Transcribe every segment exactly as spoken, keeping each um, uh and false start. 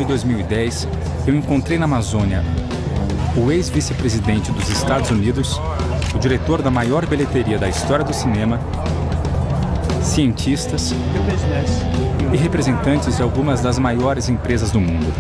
dois mil e dez, eu encontrei na Amazônia o ex-vice-presidente dos Estados Unidos, o diretor da maior bilheteria da história do cinema, cientistas e representantes de algumas das maiores empresas do mundo.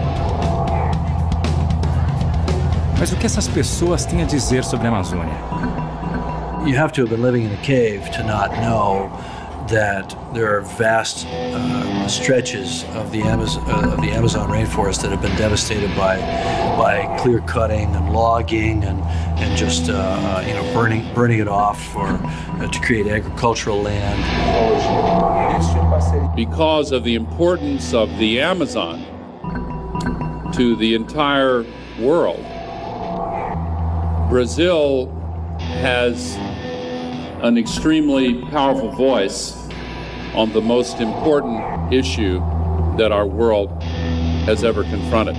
Mas o que essas pessoas têm a dizer sobre a Amazônia? You have to have been living in a cave to not know that there are vast uh, stretches of the Amazon uh, of the Amazon rainforest that have been devastated by by clear cutting and logging and and just uh, uh, you know burning burning it off for uh, to create agricultural land. Because of the importance of the Amazon to the entire world, Brazil has an extremely powerful voice on the most important issue that our world has ever confronted.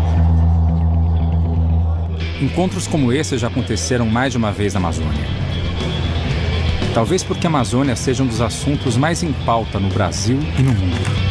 Encontros como esse já aconteceram mais de uma vez na Amazônia. Talvez porque a Amazônia seja um dos assuntos mais em pauta no Brasil e no mundo.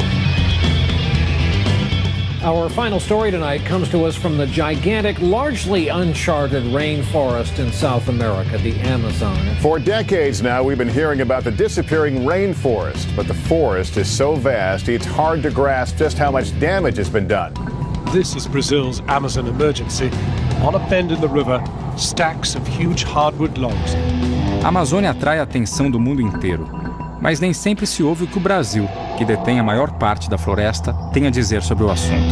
Our final story tonight comes to us from the gigantic, largely uncharted rainforest in South America, the Amazon. For decades now, we've been hearing about the disappearing rainforest, but the forest is so vast, it's hard to grasp just how much damage has been done. This is Brazil's Amazon emergency. On a bend in the river, stacks of huge hardwood logs. A Amazônia atrai a atenção do mundo inteiro, mas nem sempre se ouve o que o Brasil, que detém a maior parte da floresta, tem a dizer sobre o assunto.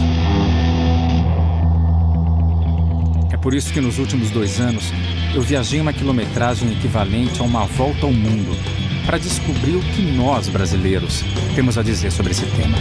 É por isso que nos últimos dois anos eu viajei uma quilometragem equivalente a uma volta ao mundo para descobrir o que nós, brasileiros, temos a dizer sobre esse tema.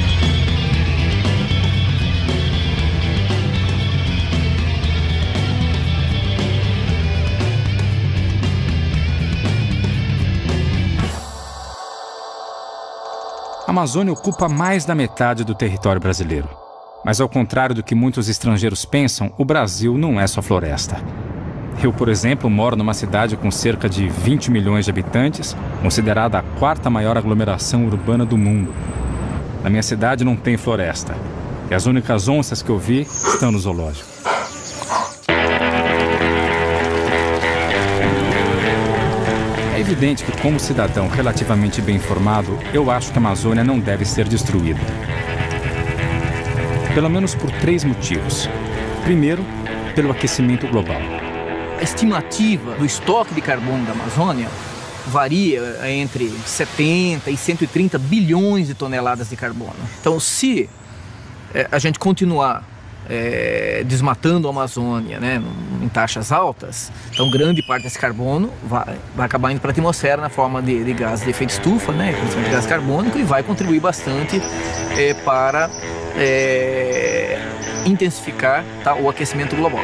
A Amazônia ocupa mais da metade do território brasileiro. Mas ao contrário do que muitos estrangeiros pensam, o Brasil não é só floresta. Eu, por exemplo, moro numa cidade com cerca de vinte milhões de habitantes, considerada a quarta maior aglomeração urbana do mundo. Na minha cidade não tem floresta, e as únicas onças que eu vi estão no zoológico. É evidente que, como cidadão relativamente bem informado, eu acho que a Amazônia não deve ser destruída. Pelo menos por três motivos. Primeiro, pelo aquecimento global. A estimativa do estoque de carbono da Amazônia varia entre setenta e cento e trinta bilhões de toneladas de carbono. Então, se é, a gente continuar É, desmatando a Amazônia, né, em taxas altas, então grande parte desse carbono vai, vai acabar indo para a atmosfera na forma de, de gás de efeito estufa, né, principalmente gás carbônico, e vai contribuir bastante é, para é, intensificar, tá, o aquecimento global.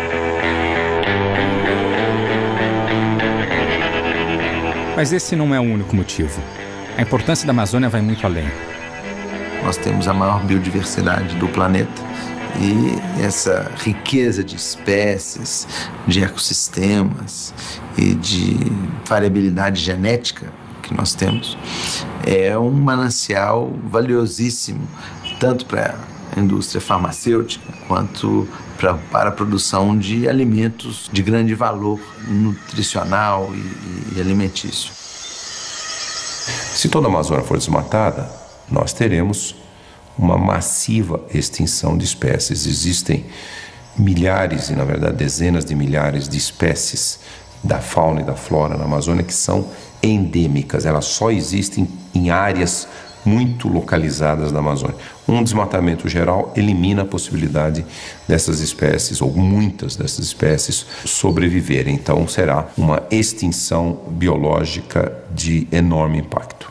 Mas esse não é o único motivo. A importância da Amazônia vai muito além. Nós temos a maior biodiversidade do planeta. E essa riqueza de espécies, de ecossistemas e de variabilidade genética que nós temos é um manancial valiosíssimo, tanto para a indústria farmacêutica quanto pra, para a produção de alimentos de grande valor nutricional e, e alimentício. Se toda a Amazônia for desmatada, nós teremos uma massiva extinção de espécies. Existem milhares, e na verdade dezenas de milhares de espécies da fauna e da flora na Amazônia que são endêmicas. Elas só existem em áreas muito localizadas da Amazônia. Um desmatamento geral elimina a possibilidade dessas espécies, ou muitas dessas espécies, sobreviverem. Então será uma extinção biológica de enorme impacto.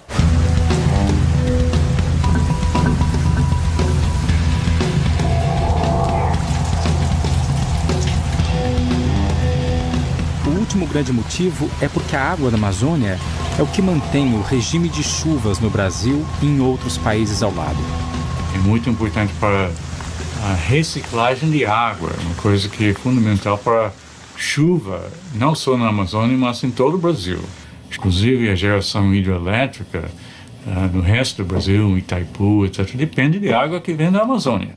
O último grande motivo é porque a água da Amazônia é o que mantém o regime de chuvas no Brasil e em outros países ao lado. É muito importante para a reciclagem de água, uma coisa que é fundamental para chuva, não só na Amazônia, mas em todo o Brasil. Inclusive a geração hidrelétrica uh, no resto do Brasil, Itaipu, etcétera, depende de água que vem da Amazônia.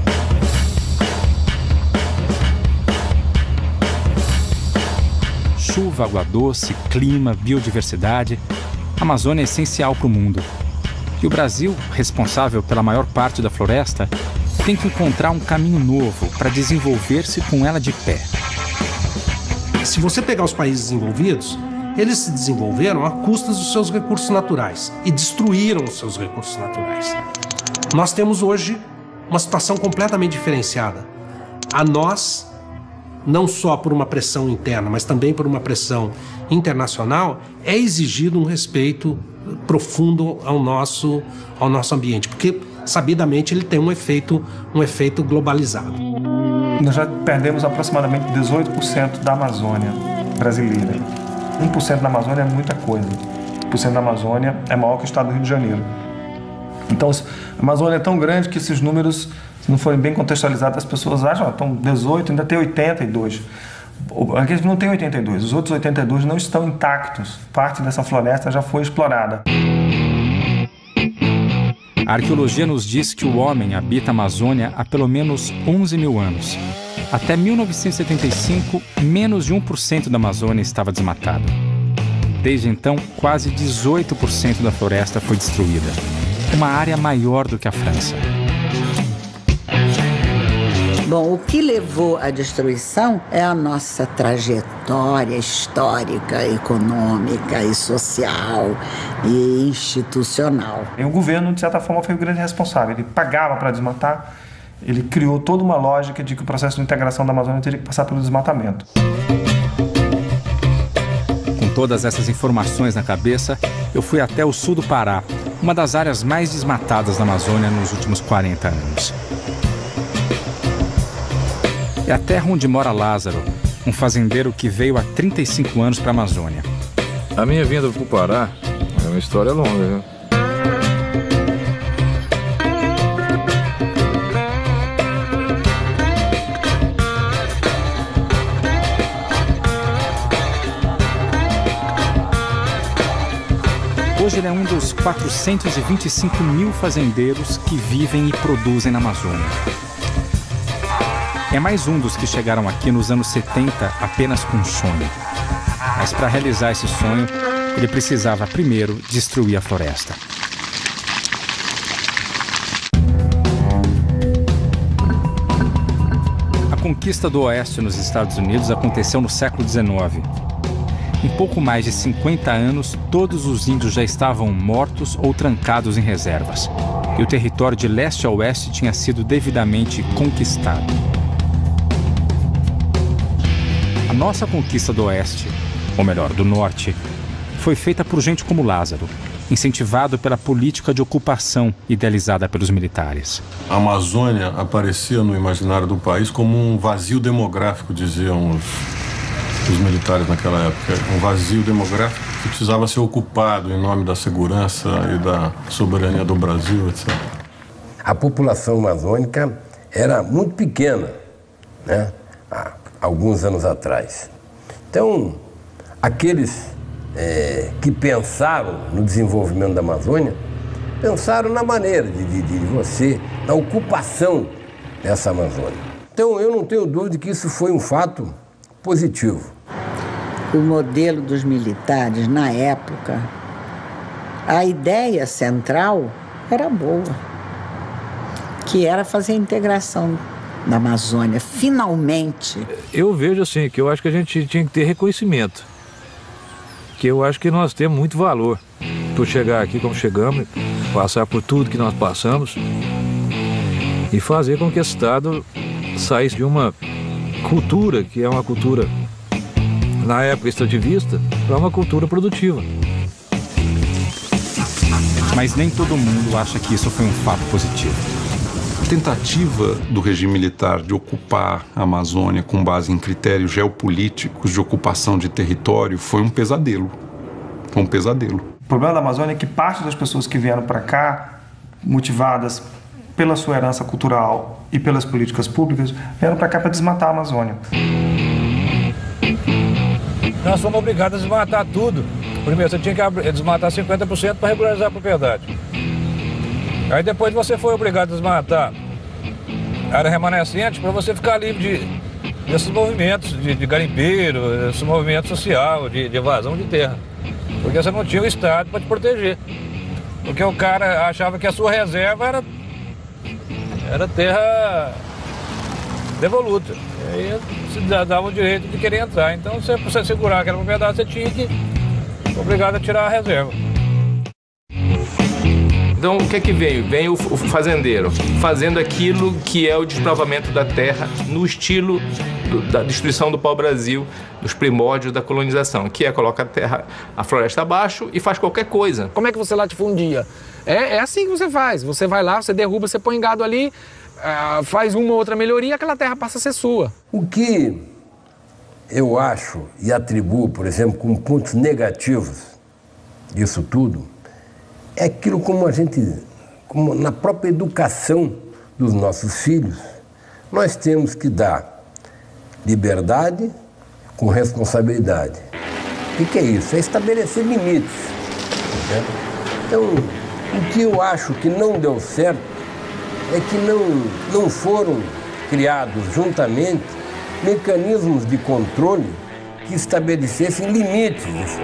Chuva, água doce, clima, biodiversidade. A Amazônia é essencial para o mundo. E o Brasil, responsável pela maior parte da floresta, tem que encontrar um caminho novo para desenvolver-se com ela de pé. Se você pegar os países desenvolvidos, eles se desenvolveram à custa dos seus recursos naturais e destruíram os seus recursos naturais. Nós temos hoje uma situação completamente diferenciada. A nós, não só por uma pressão interna, mas também por uma pressão internacional, é exigido um respeito profundo ao nosso, ao nosso ambiente, porque sabidamente ele tem um efeito, um efeito globalizado. Nós já perdemos aproximadamente dezoito por cento da Amazônia brasileira. um por cento da Amazônia é muita coisa. um por cento da Amazônia é maior que o estado do Rio de Janeiro. Então, a Amazônia é tão grande que esses números, se não forem bem contextualizados, as pessoas acham, que estão dezoito, ainda tem oitenta e dois. Aqui não tem oitenta e dois, os outros oitenta e dois não estão intactos. Parte dessa floresta já foi explorada. A arqueologia nos diz que o homem habita a Amazônia há pelo menos onze mil anos. Até mil novecentos e setenta e cinco, menos de um por cento da Amazônia estava desmatado. Desde então, quase dezoito por cento da floresta foi destruída. Uma área maior do que a França. Bom, o que levou à destruição é a nossa trajetória histórica, econômica e social e institucional. E o governo, de certa forma, foi o grande responsável. Ele pagava para desmatar, ele criou toda uma lógica de que o processo de integração da Amazônia teria que passar pelo desmatamento. Com todas essas informações na cabeça, eu fui até o sul do Pará, uma das áreas mais desmatadas da Amazônia nos últimos quarenta anos. É a terra onde mora Lázaro, um fazendeiro que veio há trinta e cinco anos para a Amazônia. A minha vinda para o Pará é uma história longa, viu? Hoje ele é um dos quatrocentos e vinte e cinco mil fazendeiros que vivem e produzem na Amazônia. É mais um dos que chegaram aqui nos anos setenta apenas com um sonho. Mas para realizar esse sonho, ele precisava primeiro destruir a floresta. A conquista do Oeste nos Estados Unidos aconteceu no século dezenove. Em pouco mais de cinquenta anos, todos os índios já estavam mortos ou trancados em reservas. E o território de leste a oeste tinha sido devidamente conquistado. A nossa conquista do Oeste, ou melhor, do Norte, foi feita por gente como Lázaro, incentivado pela política de ocupação idealizada pelos militares. A Amazônia aparecia no imaginário do país como um vazio demográfico, diziam os, os militares naquela época. Um vazio demográfico que precisava ser ocupado em nome da segurança e da soberania do Brasil, etcétera. A população amazônica era muito pequena, né? Há alguns anos atrás. Então, aqueles é, que pensaram no desenvolvimento da Amazônia, pensaram na maneira de, de, de você, na ocupação dessa Amazônia. Então, eu não tenho dúvida que isso foi um fato positivo. O modelo dos militares, na época, a ideia central era boa, que era fazer a integração da Amazônia, finalmente. Eu vejo assim, que eu acho que a gente tinha que ter reconhecimento, que eu acho que nós temos muito valor por chegar aqui como chegamos, passar por tudo que nós passamos e fazer com que esse Estado saísse de uma cultura, que é uma cultura, na época extrativista, para uma cultura produtiva. Mas nem todo mundo acha que isso foi um fato positivo. A tentativa do regime militar de ocupar a Amazônia com base em critérios geopolíticos de ocupação de território foi um pesadelo. Foi um pesadelo. O problema da Amazônia é que parte das pessoas que vieram para cá, motivadas pela sua herança cultural e pelas políticas públicas, vieram para cá para desmatar a Amazônia. Nós somos obrigados a desmatar tudo. Primeiro você tinha que desmatar cinquenta por cento para regularizar a propriedade. Aí depois você foi obrigado a desmatar a área remanescente para você ficar livre de, desses movimentos de, de garimpeiro, esse movimento social, de, de evasão de terra. Porque você não tinha o Estado para te proteger. Porque o cara achava que a sua reserva era, era terra devoluta. E aí se dava o direito de querer entrar. Então, você, para você segurar aquela propriedade, você tinha que ser obrigado a tirar a reserva. Então, o que é que veio? Vem o fazendeiro fazendo aquilo que é o desbravamento da terra no estilo do, da destruição do pau-brasil, dos primórdios da colonização, que é colocar a terra, a floresta abaixo e faz qualquer coisa. Como é que você latifundia? É, é assim que você faz. Você vai lá, você derruba, você põe gado ali, uh, faz uma ou outra melhoria, aquela terra passa a ser sua. O que eu acho e atribuo, por exemplo, como pontos negativos disso tudo, é aquilo como a gente, como na própria educação dos nossos filhos, nós temos que dar liberdade com responsabilidade. O que, que é isso? É estabelecer limites. Né? Então, o que eu acho que não deu certo é que não, não foram criados juntamente mecanismos de controle que estabelecessem limites disso.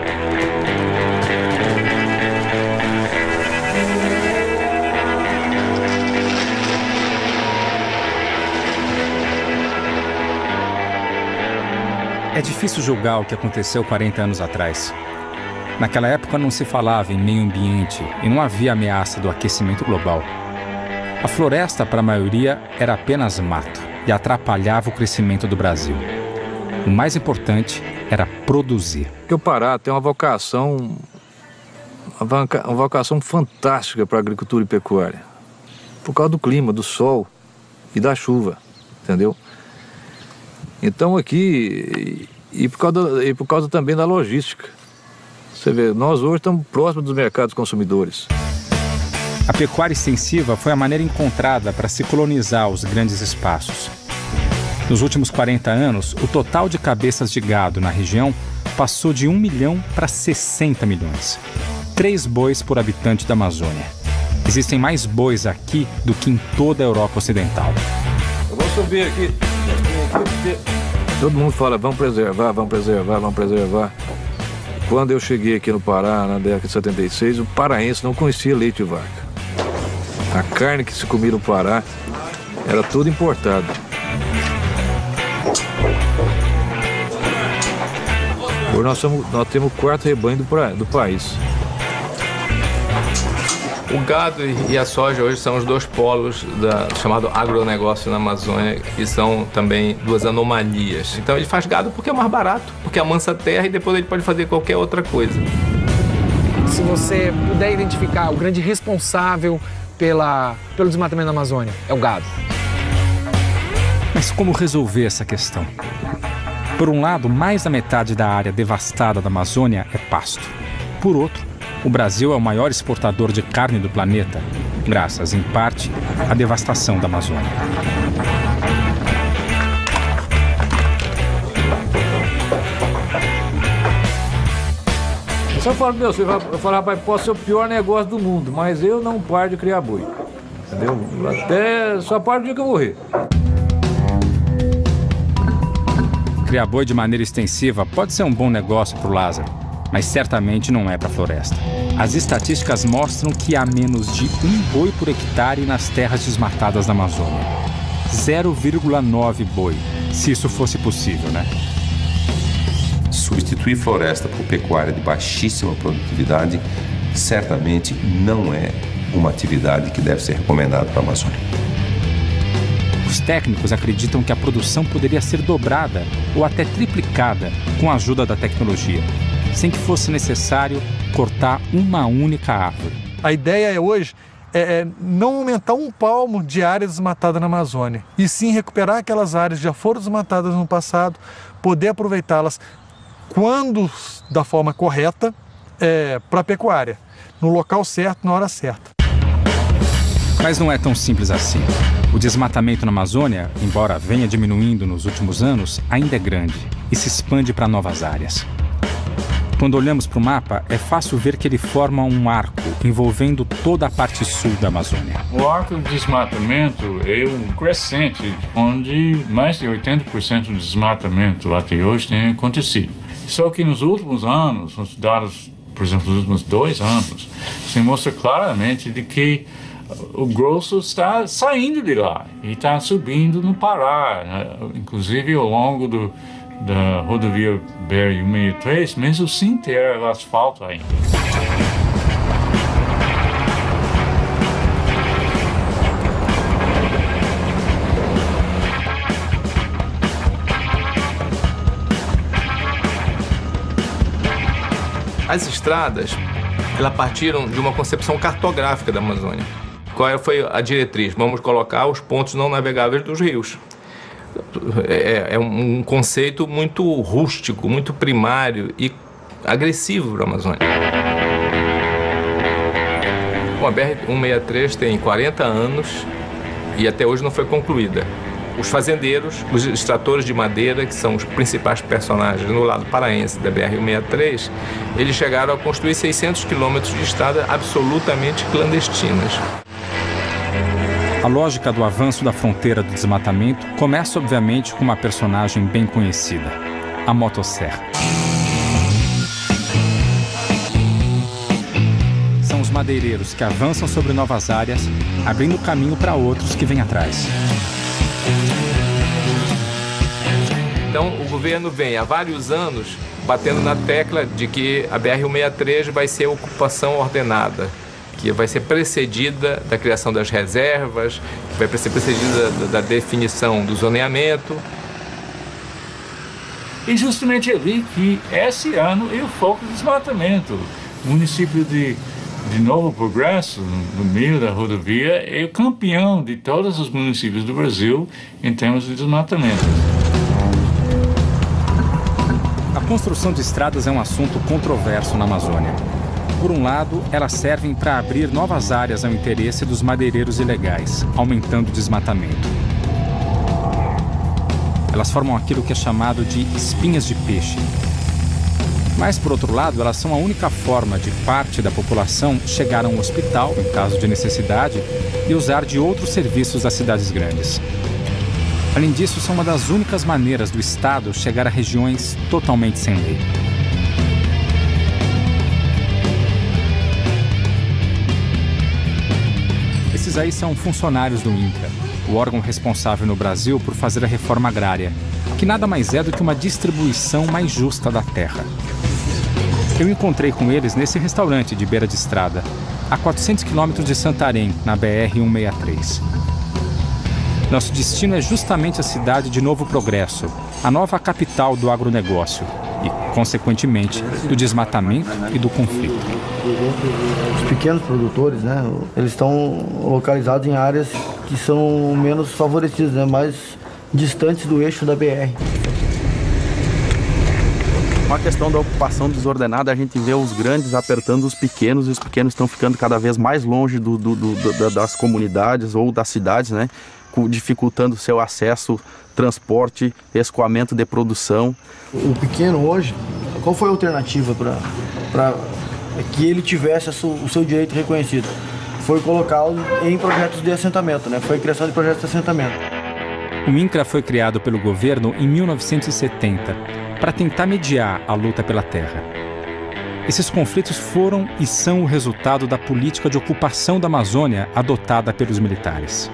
É difícil julgar o que aconteceu quarenta anos atrás. Naquela época não se falava em meio ambiente e não havia ameaça do aquecimento global. A floresta, para a maioria, era apenas mato e atrapalhava o crescimento do Brasil. O mais importante era produzir. Porque o Pará tem uma vocação, uma vocação fantástica para a agricultura e pecuária. Por causa do clima, do sol e da chuva, entendeu? Então aqui, e por, causa, e por causa também da logística. Você vê, nós hoje estamos próximos dos mercados consumidores. A pecuária extensiva foi a maneira encontrada para se colonizar os grandes espaços. Nos últimos quarenta anos, o total de cabeças de gado na região passou de um milhão para sessenta milhões. Três bois por habitante da Amazônia. Existem mais bois aqui do que em toda a Europa Ocidental. Eu vou subir aqui. Todo mundo fala, vamos preservar, vamos preservar, vamos preservar. Quando eu cheguei aqui no Pará, na década de setenta e seis, o paraense não conhecia leite de vaca. A carne que se comia no Pará era toda importada. Hoje nós, somos, nós temos o quarto rebanho do, pra, do país. O gado e a soja hoje são os dois polos da, do chamado agronegócio na Amazônia, que são também duas anomalias. Então ele faz gado porque é mais barato, porque amansa a terra e depois ele pode fazer qualquer outra coisa. Se você puder identificar o grande responsável pela, pelo desmatamento da Amazônia, é o gado. Mas como resolver essa questão? Por um lado, mais da metade da área devastada da Amazônia é pasto. Por outro, o Brasil é o maior exportador de carne do planeta, graças, em parte, à devastação da Amazônia. Eu só falo, meu, você vai falar, rapaz, pode ser o pior negócio do mundo, mas eu não paro de criar boi. Entendeu? Até só paro no dia que eu morrer. Criar boi de maneira extensiva pode ser um bom negócio para o Lázaro, mas certamente não é para a floresta. As estatísticas mostram que há menos de um boi por hectare nas terras desmatadas da Amazônia. zero vírgula nove boi, se isso fosse possível, né? Substituir floresta por pecuária de baixíssima produtividade certamente não é uma atividade que deve ser recomendada para a Amazônia. Os técnicos acreditam que a produção poderia ser dobrada ou até triplicada com a ajuda da tecnologia, sem que fosse necessário cortar uma única árvore. A ideia hoje é não aumentar um palmo de área desmatada na Amazônia, e sim recuperar aquelas áreas que já foram desmatadas no passado, poder aproveitá-las quando da forma correta é, para a pecuária, no local certo, na hora certa. Mas não é tão simples assim. O desmatamento na Amazônia, embora venha diminuindo nos últimos anos, ainda é grande e se expande para novas áreas. Quando olhamos para o mapa, é fácil ver que ele forma um arco envolvendo toda a parte sul da Amazônia. O arco de desmatamento é um crescente, onde mais de oitenta por cento do desmatamento até hoje tem acontecido. Só que nos últimos anos, os dados, por exemplo, nos últimos dois anos, se mostra claramente de que o grosso está saindo de lá e está subindo no Pará, né? Inclusive ao longo do, da rodovia B R cento e sessenta e três, mesmo sem ter asfalto ainda. As estradas, elas partiram de uma concepção cartográfica da Amazônia. Qual foi a diretriz? Vamos colocar os pontos não navegáveis dos rios. É, é um conceito muito rústico, muito primário e agressivo para a Amazônia. Bom, a B R cento e sessenta e três tem quarenta anos e até hoje não foi concluída. Os fazendeiros, os extratores de madeira, que são os principais personagens no lado paraense da B R cento e sessenta e três, eles chegaram a construir seiscentos quilômetros de estrada absolutamente clandestinas. A lógica do avanço da fronteira do desmatamento começa, obviamente, com uma personagem bem conhecida, a motosserra. São os madeireiros que avançam sobre novas áreas, abrindo caminho para outros que vêm atrás. Então, o governo vem há vários anos batendo na tecla de que a B R cento e sessenta e três vai ser ocupação ordenada, que vai ser precedida da criação das reservas, que vai ser precedida da, da definição do zoneamento. E justamente ali que esse ano é o foco do desmatamento. O município de, de Novo Progresso, no meio da rodovia, é o campeão de todos os municípios do Brasil em termos de desmatamento. A construção de estradas é um assunto controverso na Amazônia. Por um lado, elas servem para abrir novas áreas ao interesse dos madeireiros ilegais, aumentando o desmatamento. Elas formam aquilo que é chamado de espinhas de peixe. Mas, por outro lado, elas são a única forma de parte da população chegar a um hospital, em caso de necessidade, e usar de outros serviços das cidades grandes. Além disso, são uma das únicas maneiras do Estado chegar a regiões totalmente sem lei. Esses aí são funcionários do INCRA, o órgão responsável no Brasil por fazer a reforma agrária, que nada mais é do que uma distribuição mais justa da terra. Eu encontrei com eles nesse restaurante de beira de estrada, a quatrocentos quilômetros de Santarém, na B R cento e sessenta e três. Nosso destino é justamente a cidade de Novo Progresso, a nova capital do agronegócio e, consequentemente, do desmatamento e do conflito. Os pequenos produtores, né, eles estão localizados em áreas que são menos favorecidas, né, mais distantes do eixo da B R. Com a questão da ocupação desordenada, a gente vê os grandes apertando os pequenos e os pequenos estão ficando cada vez mais longe do, do, do, das comunidades ou das cidades, né? Dificultando o seu acesso, transporte, escoamento de produção. O pequeno hoje, qual foi a alternativa para que ele tivesse o seu direito reconhecido? Foi colocá-lo em projetos de assentamento, né? Foi a criação de projetos de assentamento. O INCRA foi criado pelo governo em mil novecentos e setenta para tentar mediar a luta pela terra. Esses conflitos foram e são o resultado da política de ocupação da Amazônia adotada pelos militares.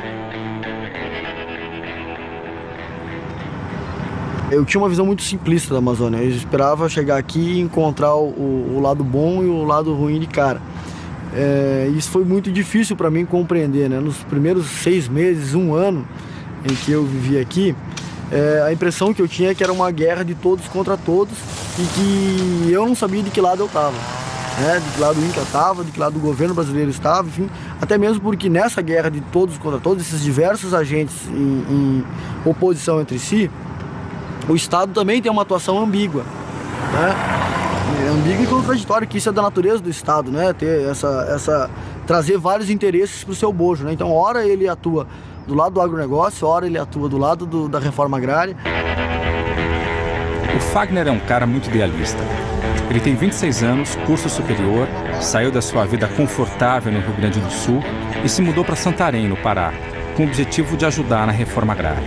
Eu tinha uma visão muito simplista da Amazônia. Eu esperava chegar aqui e encontrar o, o lado bom e o lado ruim de cara. É, isso foi muito difícil para mim compreender, né? Nos primeiros seis meses, um ano em que eu vivi aqui, é, a impressão que eu tinha é que era uma guerra de todos contra todos e que eu não sabia de que lado eu estava. Né? De que lado o INCRA estava, de que lado o governo brasileiro estava, enfim. Até mesmo porque nessa guerra de todos contra todos, esses diversos agentes em, em oposição entre si, o Estado também tem uma atuação ambígua, né? É ambígua e contraditória, que isso é da natureza do Estado, né? Ter essa, essa, trazer vários interesses para o seu bojo, né? Então, ora ele atua do lado do agronegócio, ora ele atua do lado do, da reforma agrária. O Fagner é um cara muito idealista. Ele tem vinte e seis anos, curso superior, saiu da sua vida confortável no Rio Grande do Sul e se mudou para Santarém, no Pará, com o objetivo de ajudar na reforma agrária.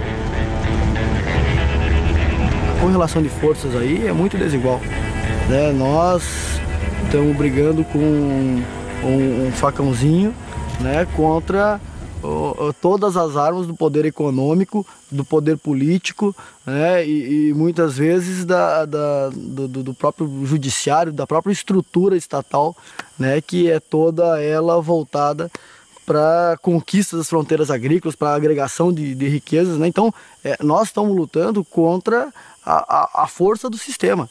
A correlação de forças aí é muito desigual, né? Nós estamos brigando com um, um facãozinho, né, contra uh, todas as armas do poder econômico, do poder político, né, e, e muitas vezes da, da, do, do próprio judiciário, da própria estrutura estatal, né, que é toda ela voltada para a conquista das fronteiras agrícolas, para a agregação de, de riquezas, né? Então, é, nós estamos lutando contra a, a, a força do sistema.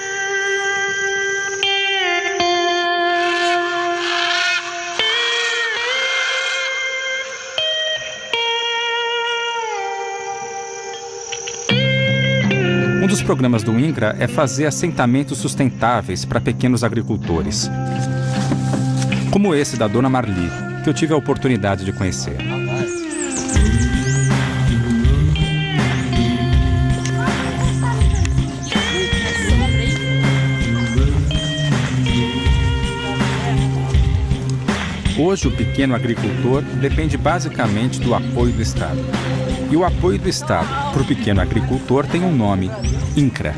Um dos programas do INCRA é fazer assentamentos sustentáveis para pequenos agricultores, como esse da Dona Marli, que eu tive a oportunidade de conhecer. Hoje, o pequeno agricultor depende basicamente do apoio do Estado. E o apoio do Estado para o pequeno agricultor tem um nome: INCRA.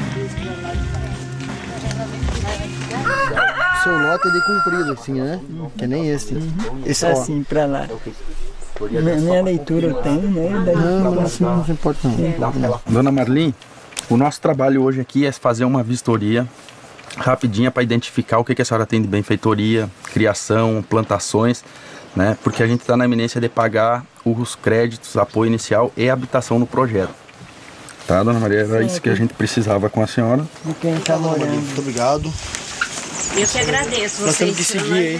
O seu lote é de comprido, assim, né? Que nem esse. Esse é assim, para lá. Minha leitura eu tenho, né? Não, não, assim, não se importa não. Dona Marli, o nosso trabalho hoje aqui é fazer uma vistoria rapidinha para identificar o que, que a senhora tem de benfeitoria, criação, plantações, né? Porque a gente está na iminência de pagar os créditos, apoio inicial e habitação no projeto. Tá, Dona Maria? Era isso que a gente precisava com a senhora. De quem está morando. Muito obrigado. Eu que agradeço. Nós temos que seguir aí.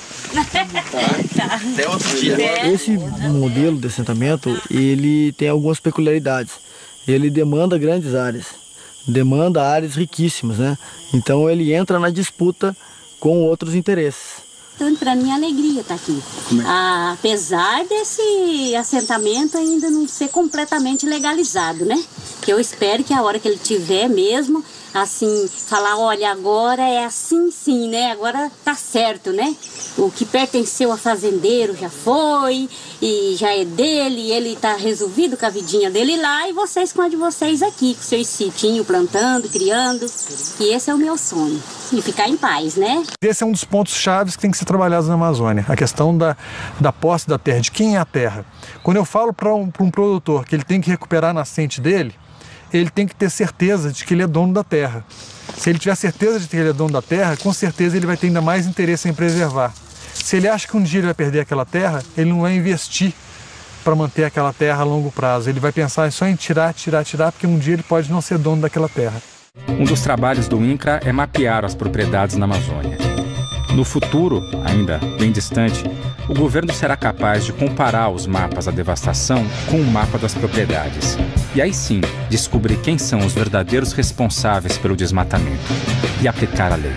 Tá. Até outro dia. Esse modelo de assentamento, ele tem algumas peculiaridades. Ele demanda grandes áreas, demanda áreas riquíssimas, né? Então ele entra na disputa com outros interesses. Tanto para mim é alegria estar aqui. Ah, apesar desse assentamento ainda não ser completamente legalizado, né? Que eu espero que a hora que ele tiver mesmo, assim, falar, olha, agora é assim sim, né? Agora tá certo, né? O que pertenceu a fazendeiro já foi, e já é dele, ele tá resolvido com a vidinha dele lá, e vocês com a de vocês aqui, com o seu sitinho, plantando, criando. E esse é o meu sonho. E ficar em paz, né? Esse é um dos pontos chaves que tem que ser trabalhados na Amazônia, a questão da, da posse da terra, de quem é a terra. Quando eu falo para um, para um produtor que ele tem que recuperar a nascente dele, ele tem que ter certeza de que ele é dono da terra. Se ele tiver certeza de que ele é dono da terra, com certeza ele vai ter ainda mais interesse em preservar. Se ele acha que um dia ele vai perder aquela terra, ele não vai investir para manter aquela terra a longo prazo. Ele vai pensar só em tirar, tirar, tirar, porque um dia ele pode não ser dono daquela terra. Um dos trabalhos do INCRA é mapear as propriedades na Amazônia. No futuro, ainda bem distante, o governo será capaz de comparar os mapas da devastação com o mapa das propriedades. E aí sim, descobrir quem são os verdadeiros responsáveis pelo desmatamento e aplicar a lei.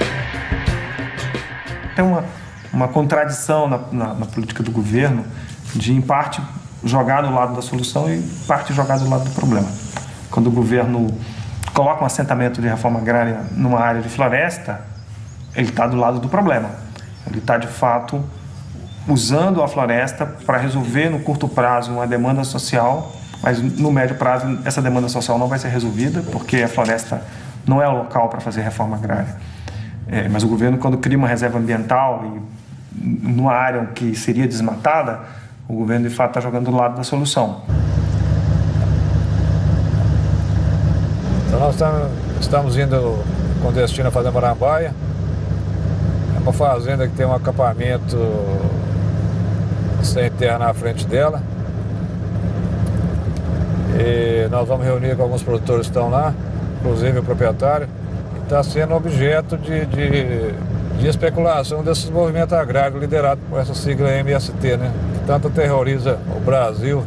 Tem uma, uma contradição na, na, na política do governo de, em parte, jogar do lado da solução e, em parte, jogar do lado do problema. Quando o governo coloca um assentamento de reforma agrária numa área de floresta, ele está do lado do problema. Ele está, de fato, usando a floresta para resolver no curto prazo uma demanda social, mas no médio prazo essa demanda social não vai ser resolvida, porque a floresta não é o local para fazer reforma agrária. É, mas o governo, quando cria uma reserva ambiental e numa área que seria desmatada, o governo, de fato, está jogando do lado da solução. Então nós estamos indo com destino a fazer Marambaia. É uma fazenda que tem um acampamento sem terra na frente dela. E nós vamos reunir com alguns produtores que estão lá, inclusive o proprietário. E está sendo objeto de, de, de especulação desses movimentos agrários liderados por essa sigla M S T, né? Que tanto terroriza o Brasil.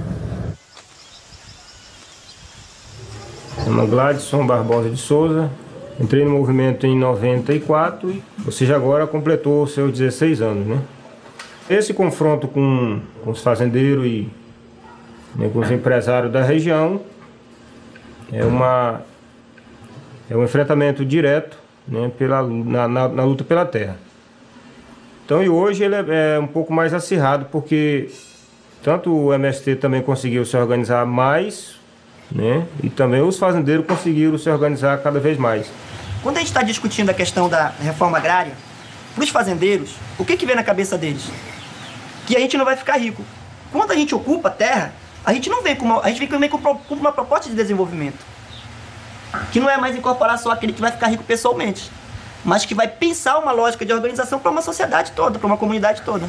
Chama Gladson Barbosa de Souza. Entrei no movimento em noventa e quatro, ou seja, agora completou os seus dezesseis anos, né? Esse confronto com, com os fazendeiros e, né, com os empresários da região é uma, É um enfrentamento direto, né, pela, na, na, na luta pela terra. Então, e hoje ele é, é um pouco mais acirrado, porque tanto o M S T também conseguiu se organizar mais, né, e também os fazendeiros conseguiram se organizar cada vez mais. Quando a gente está discutindo a questão da reforma agrária, para os fazendeiros, o que que vem na cabeça deles? Que a gente não vai ficar rico. Quando a gente ocupa a terra, a gente não vem com uma, a gente vem com uma proposta de desenvolvimento. Que não é mais incorporar só aquele que vai ficar rico pessoalmente, mas que vai pensar uma lógica de organização para uma sociedade toda, para uma comunidade toda.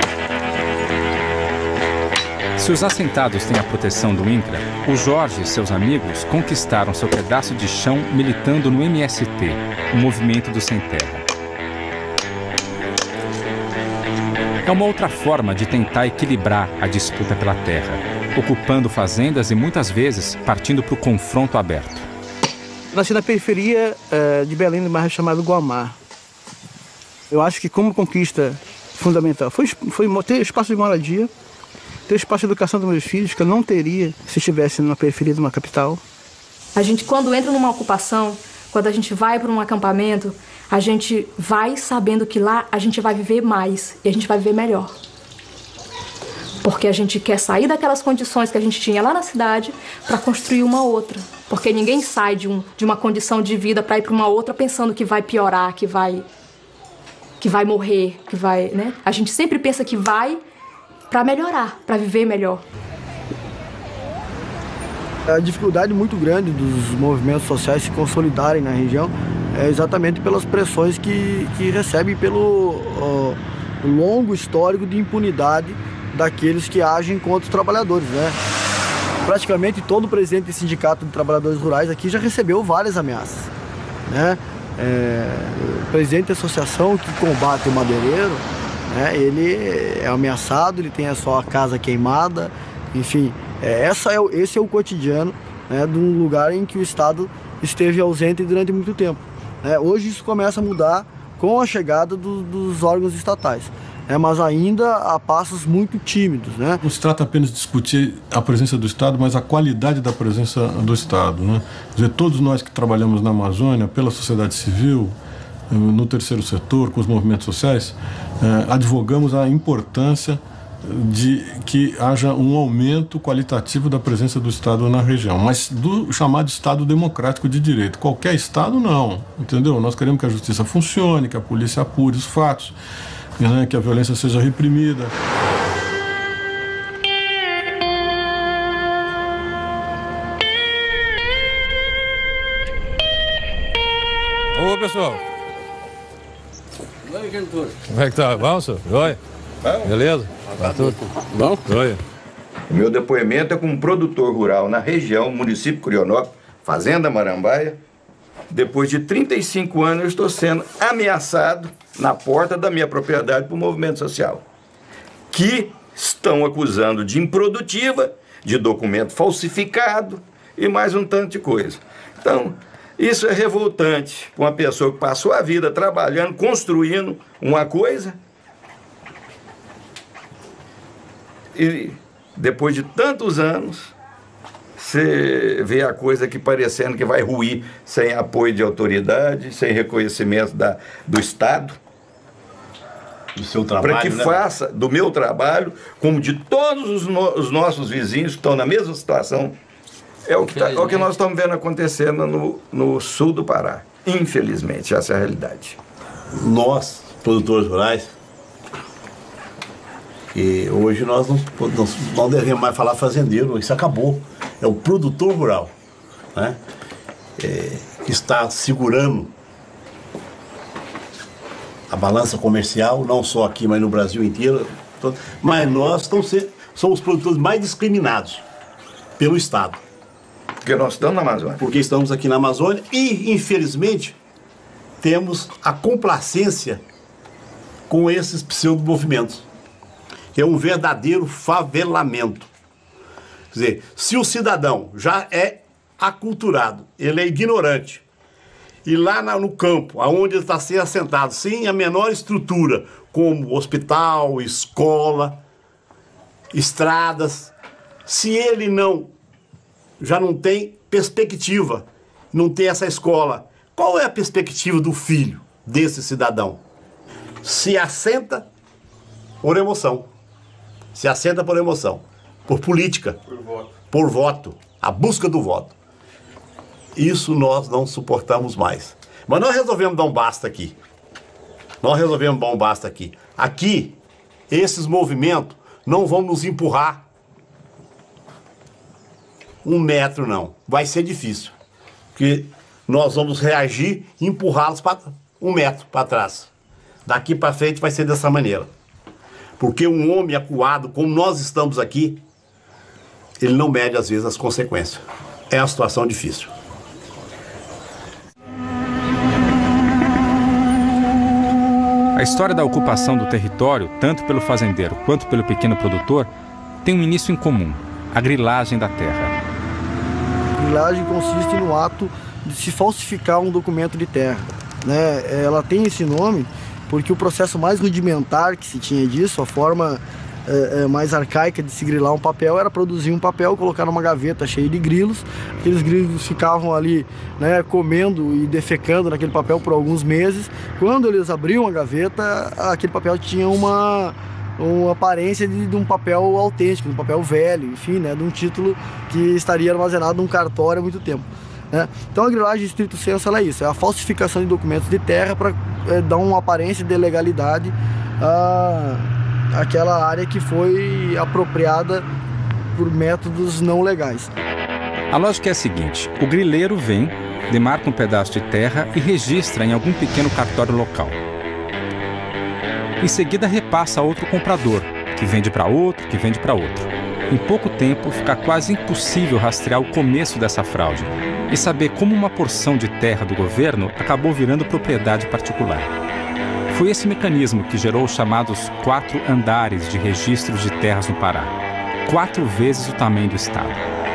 Se os assentados têm a proteção do INCRA, o Jorge e seus amigos conquistaram seu pedaço de chão militando no M S T, o Movimento do Sem Terra. É uma outra forma de tentar equilibrar a disputa pela terra, ocupando fazendas e muitas vezes partindo para o confronto aberto. Nasci na periferia uh, de Belém, no bairro chamado Guamá. Eu acho que como conquista fundamental foi, foi ter espaço de moradia, ter espaço de educação dos meus filhos, que eu não teria se estivesse numa periferia de uma capital. A gente, quando entra numa ocupação, quando a gente vai para um acampamento, a gente vai sabendo que lá a gente vai viver mais e a gente vai viver melhor. Porque a gente quer sair daquelas condições que a gente tinha lá na cidade para construir uma outra. Porque ninguém sai de, um, de uma condição de vida para ir para uma outra pensando que vai piorar, que vai, que vai morrer, que vai, né? A gente sempre pensa que vai para melhorar, para viver melhor. A dificuldade muito grande dos movimentos sociais se consolidarem na região é exatamente pelas pressões que, que recebem pelo ó, longo histórico de impunidade daqueles que agem contra os trabalhadores, né? Praticamente todo presidente do Sindicato de Trabalhadores Rurais aqui já recebeu várias ameaças, né? É, o presidente da associação que combate o madeireiro, né, ele é ameaçado, ele tem a sua casa queimada, enfim, é, essa é, esse é o cotidiano, né, de um lugar em que o Estado esteve ausente durante muito tempo. É, hoje isso começa a mudar com a chegada do, dos órgãos estatais. É, mas ainda há passos muito tímidos, né? Não se trata apenas de discutir a presença do Estado, mas a qualidade da presença do Estado, né? Quer dizer, todos nós que trabalhamos na Amazônia, pela sociedade civil, no terceiro setor, com os movimentos sociais, eh, advogamos a importância de que haja um aumento qualitativo da presença do Estado na região, mas do chamado Estado democrático de direito. Qualquer Estado não, entendeu? Nós queremos que a justiça funcione, que a polícia apure os fatos, né, que a violência seja reprimida. Ô, pessoal. Como é que tá? Bom, senhor? Joia? Beleza? Tá tudo bom? Joia. O meu depoimento é com um produtor rural na região, município Curionópolis, Fazenda Marambaia. Depois de trinta e cinco anos, eu estou sendo ameaçado na porta da minha propriedade por movimento social, que estão acusando de improdutiva, de documento falsificado e mais um tanto de coisa. Então, isso é revoltante para uma pessoa que passou a vida trabalhando, construindo uma coisa e depois de tantos anos você vê a coisa aqui parecendo que vai ruir sem apoio de autoridade, sem reconhecimento da, do Estado. Do seu trabalho, para que né? faça do meu trabalho, como de todos os, no, os nossos vizinhos que estão na mesma situação. É o que, tá, é o que nós estamos vendo acontecendo no, no sul do Pará. Infelizmente, essa é a realidade. Nós, produtores rurais, e hoje nós não, não, não devemos mais falar fazendeiro, isso acabou. É o produtor rural, né? É, que está segurando a balança comercial, não só aqui, mas no Brasil inteiro. Mas nós estamos, somos os produtores mais discriminados pelo Estado. Porque nós estamos na Amazônia. Porque estamos aqui na Amazônia e, infelizmente, temos a complacência com esses pseudo-movimentos. É um verdadeiro favelamento. Quer dizer, se o cidadão já é aculturado, ele é ignorante, e lá no campo, onde ele está sendo assentado, sem a menor estrutura, como hospital, escola, estradas, se ele não, já não tem perspectiva não ter essa escola, qual é a perspectiva do filho desse cidadão? Se assenta por emoção. Se assenta por emoção. Por política. Por voto. Por voto. A busca do voto. Isso nós não suportamos mais. Mas nós resolvemos dar um basta aqui. Nós resolvemos dar um basta aqui. Aqui, esses movimentos não vão nos empurrar um metro, não. Vai ser difícil. Porque nós vamos reagir e empurrá-los para um metro para trás. Daqui para frente vai ser dessa maneira. Porque um homem acuado, como nós estamos aqui, ele não mede, às vezes, as consequências. É uma situação difícil. A história da ocupação do território, tanto pelo fazendeiro quanto pelo pequeno produtor, tem um início em comum: a grilagem da terra. A grilagem consiste no ato de se falsificar um documento de terra, né? Ela tem esse nome porque o processo mais rudimentar que se tinha disso, a forma é, é, mais arcaica de se grilar um papel, era produzir um papel, colocar numa gaveta cheia de grilos. Aqueles grilos ficavam ali, né, comendo e defecando naquele papel por alguns meses. Quando eles abriam a gaveta, aquele papel tinha uma, uma aparência de, de um papel autêntico, de um papel velho, enfim, né, de um título que estaria armazenado num cartório há muito tempo. Né? Então a grilagem, em estrito senso, ela é isso, é a falsificação de documentos de terra para é, dar uma aparência de legalidade a aquela área que foi apropriada por métodos não legais. A lógica é a seguinte: o grileiro vem, demarca um pedaço de terra e registra em algum pequeno cartório local. Em seguida repassa a outro comprador, que vende para outro, que vende para outro. Em pouco tempo fica quase impossível rastrear o começo dessa fraude e saber como uma porção de terra do governo acabou virando propriedade particular. Foi esse mecanismo que gerou os chamados quatro andares de registros de terras no Pará, quatro vezes o tamanho do estado.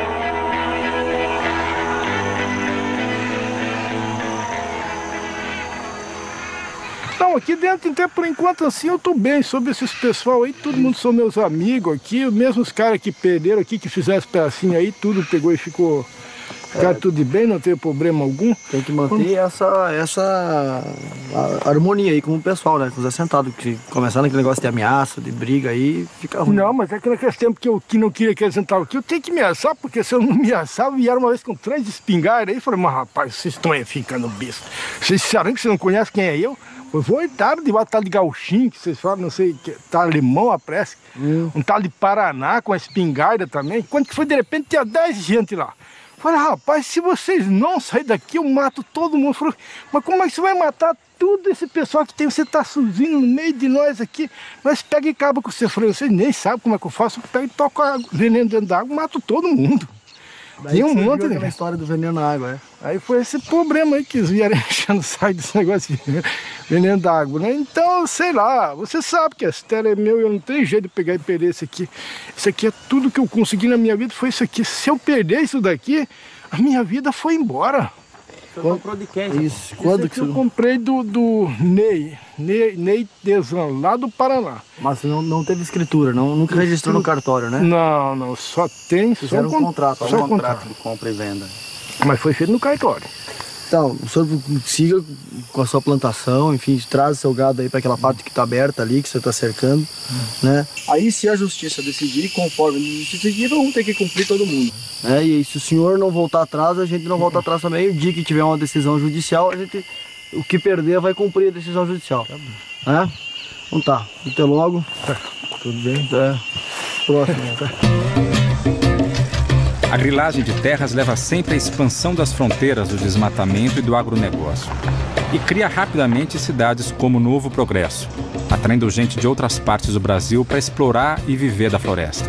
Não, aqui dentro, até por enquanto, assim, eu tô bem. Sobre esses pessoal aí, todo mundo são meus amigos aqui. Mesmo os caras que perderam aqui, que fizeram esse pedacinho aí, tudo pegou e ficou... Ficar tudo de bem, não tem problema algum. Tem que manter essa, essa harmonia aí com o pessoal, né? Com os assentados, que começando aquele negócio de ameaça, de briga aí, fica ruim. Não, mas é que naquele tempo que eu que não queria que eles sentavam aqui, eu tenho que me assar, porque se eu não me assar, vieram uma vez com três espingardas aí, falei, mas rapaz, vocês estão aí ficando besta. Vocês disseram que vocês não conhecem quem é eu? Eu vou entrar de lá, tal de gauchinho, que vocês falam, não sei, que tá alemão, a prece, hum. um tal de Paraná com a espingarda também. Quando que foi, de repente, tinha dez gente lá. Falei, rapaz, se vocês não saírem daqui, eu mato todo mundo. Falei, mas como é que você vai matar tudo esse pessoal que tem? Você tá sozinho no meio de nós aqui. Nós pega e acaba com você. Falei, vocês nem sabem como é que eu faço. Eu pego e toco veneno dentro da água, mato todo mundo. Daí tem um monte de história do veneno na água, é. Aí foi esse problema aí que eles vieram enchendo o saco desse negócio de veneno da água, né? Então, sei lá, você sabe que esse terra é meu e eu não tenho jeito de pegar e perder isso aqui. Isso aqui é tudo que eu consegui na minha vida, foi isso aqui. Se eu perder isso daqui, a minha vida foi embora. Você comprou de quem? Isso, quando que eu você... comprei do, do Ney, Ney, Ney Desan, lá do Paraná. Mas você não, não teve escritura, não, nunca registrou no cartório, né? Não, não, só tem... Fizeram só um contrato, só um contrato, contrato de compra e venda. Mas foi feito no cartório. Então, o senhor siga com a sua plantação, enfim, traz o seu gado aí para aquela parte que está aberta ali, que você está cercando, hum. né? Aí se a justiça decidir, conforme a justiça decidir, vamos ter que cumprir todo mundo. É, e se o senhor não voltar atrás, a gente não volta atrás também. O dia que tiver uma decisão judicial, a gente, o que perder vai cumprir a decisão judicial. Tá bom. É? Então tá, até logo. Tá. Tudo bem? Tá. Próximo, tá? A grilagem de terras leva sempre à expansão das fronteiras do desmatamento e do agronegócio. E cria rapidamente cidades como Novo Progresso, atraindo gente de outras partes do Brasil para explorar e viver da floresta.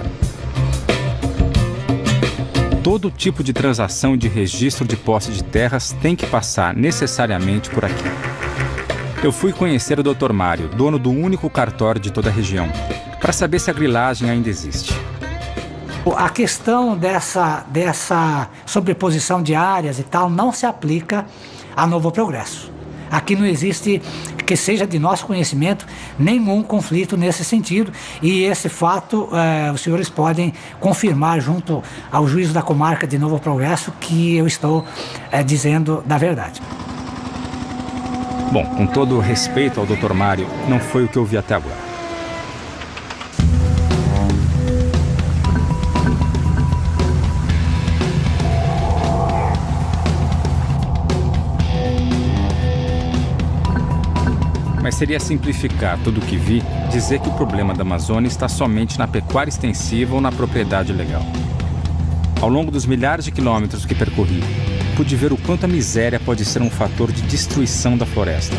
Todo tipo de transação e de registro de posse de terras tem que passar necessariamente por aqui. Eu fui conhecer o doutor Mário, dono do único cartório de toda a região, para saber se a grilagem ainda existe. A questão dessa, dessa sobreposição de áreas e tal não se aplica a Novo Progresso. aqui não existe, que seja de nosso conhecimento, nenhum conflito nesse sentido, e esse fato eh, os senhores podem confirmar junto ao juízo da comarca de Novo Progresso que eu estou eh, dizendo da verdade. Bom, com todo o respeito ao doutor Mário, não foi o que eu vi até agora. Mas seria simplificar tudo o que vi, dizer que o problema da Amazônia está somente na pecuária extensiva ou na propriedade legal. Ao longo dos milhares de quilômetros que percorri, pude ver o quanto a miséria pode ser um fator de destruição da floresta.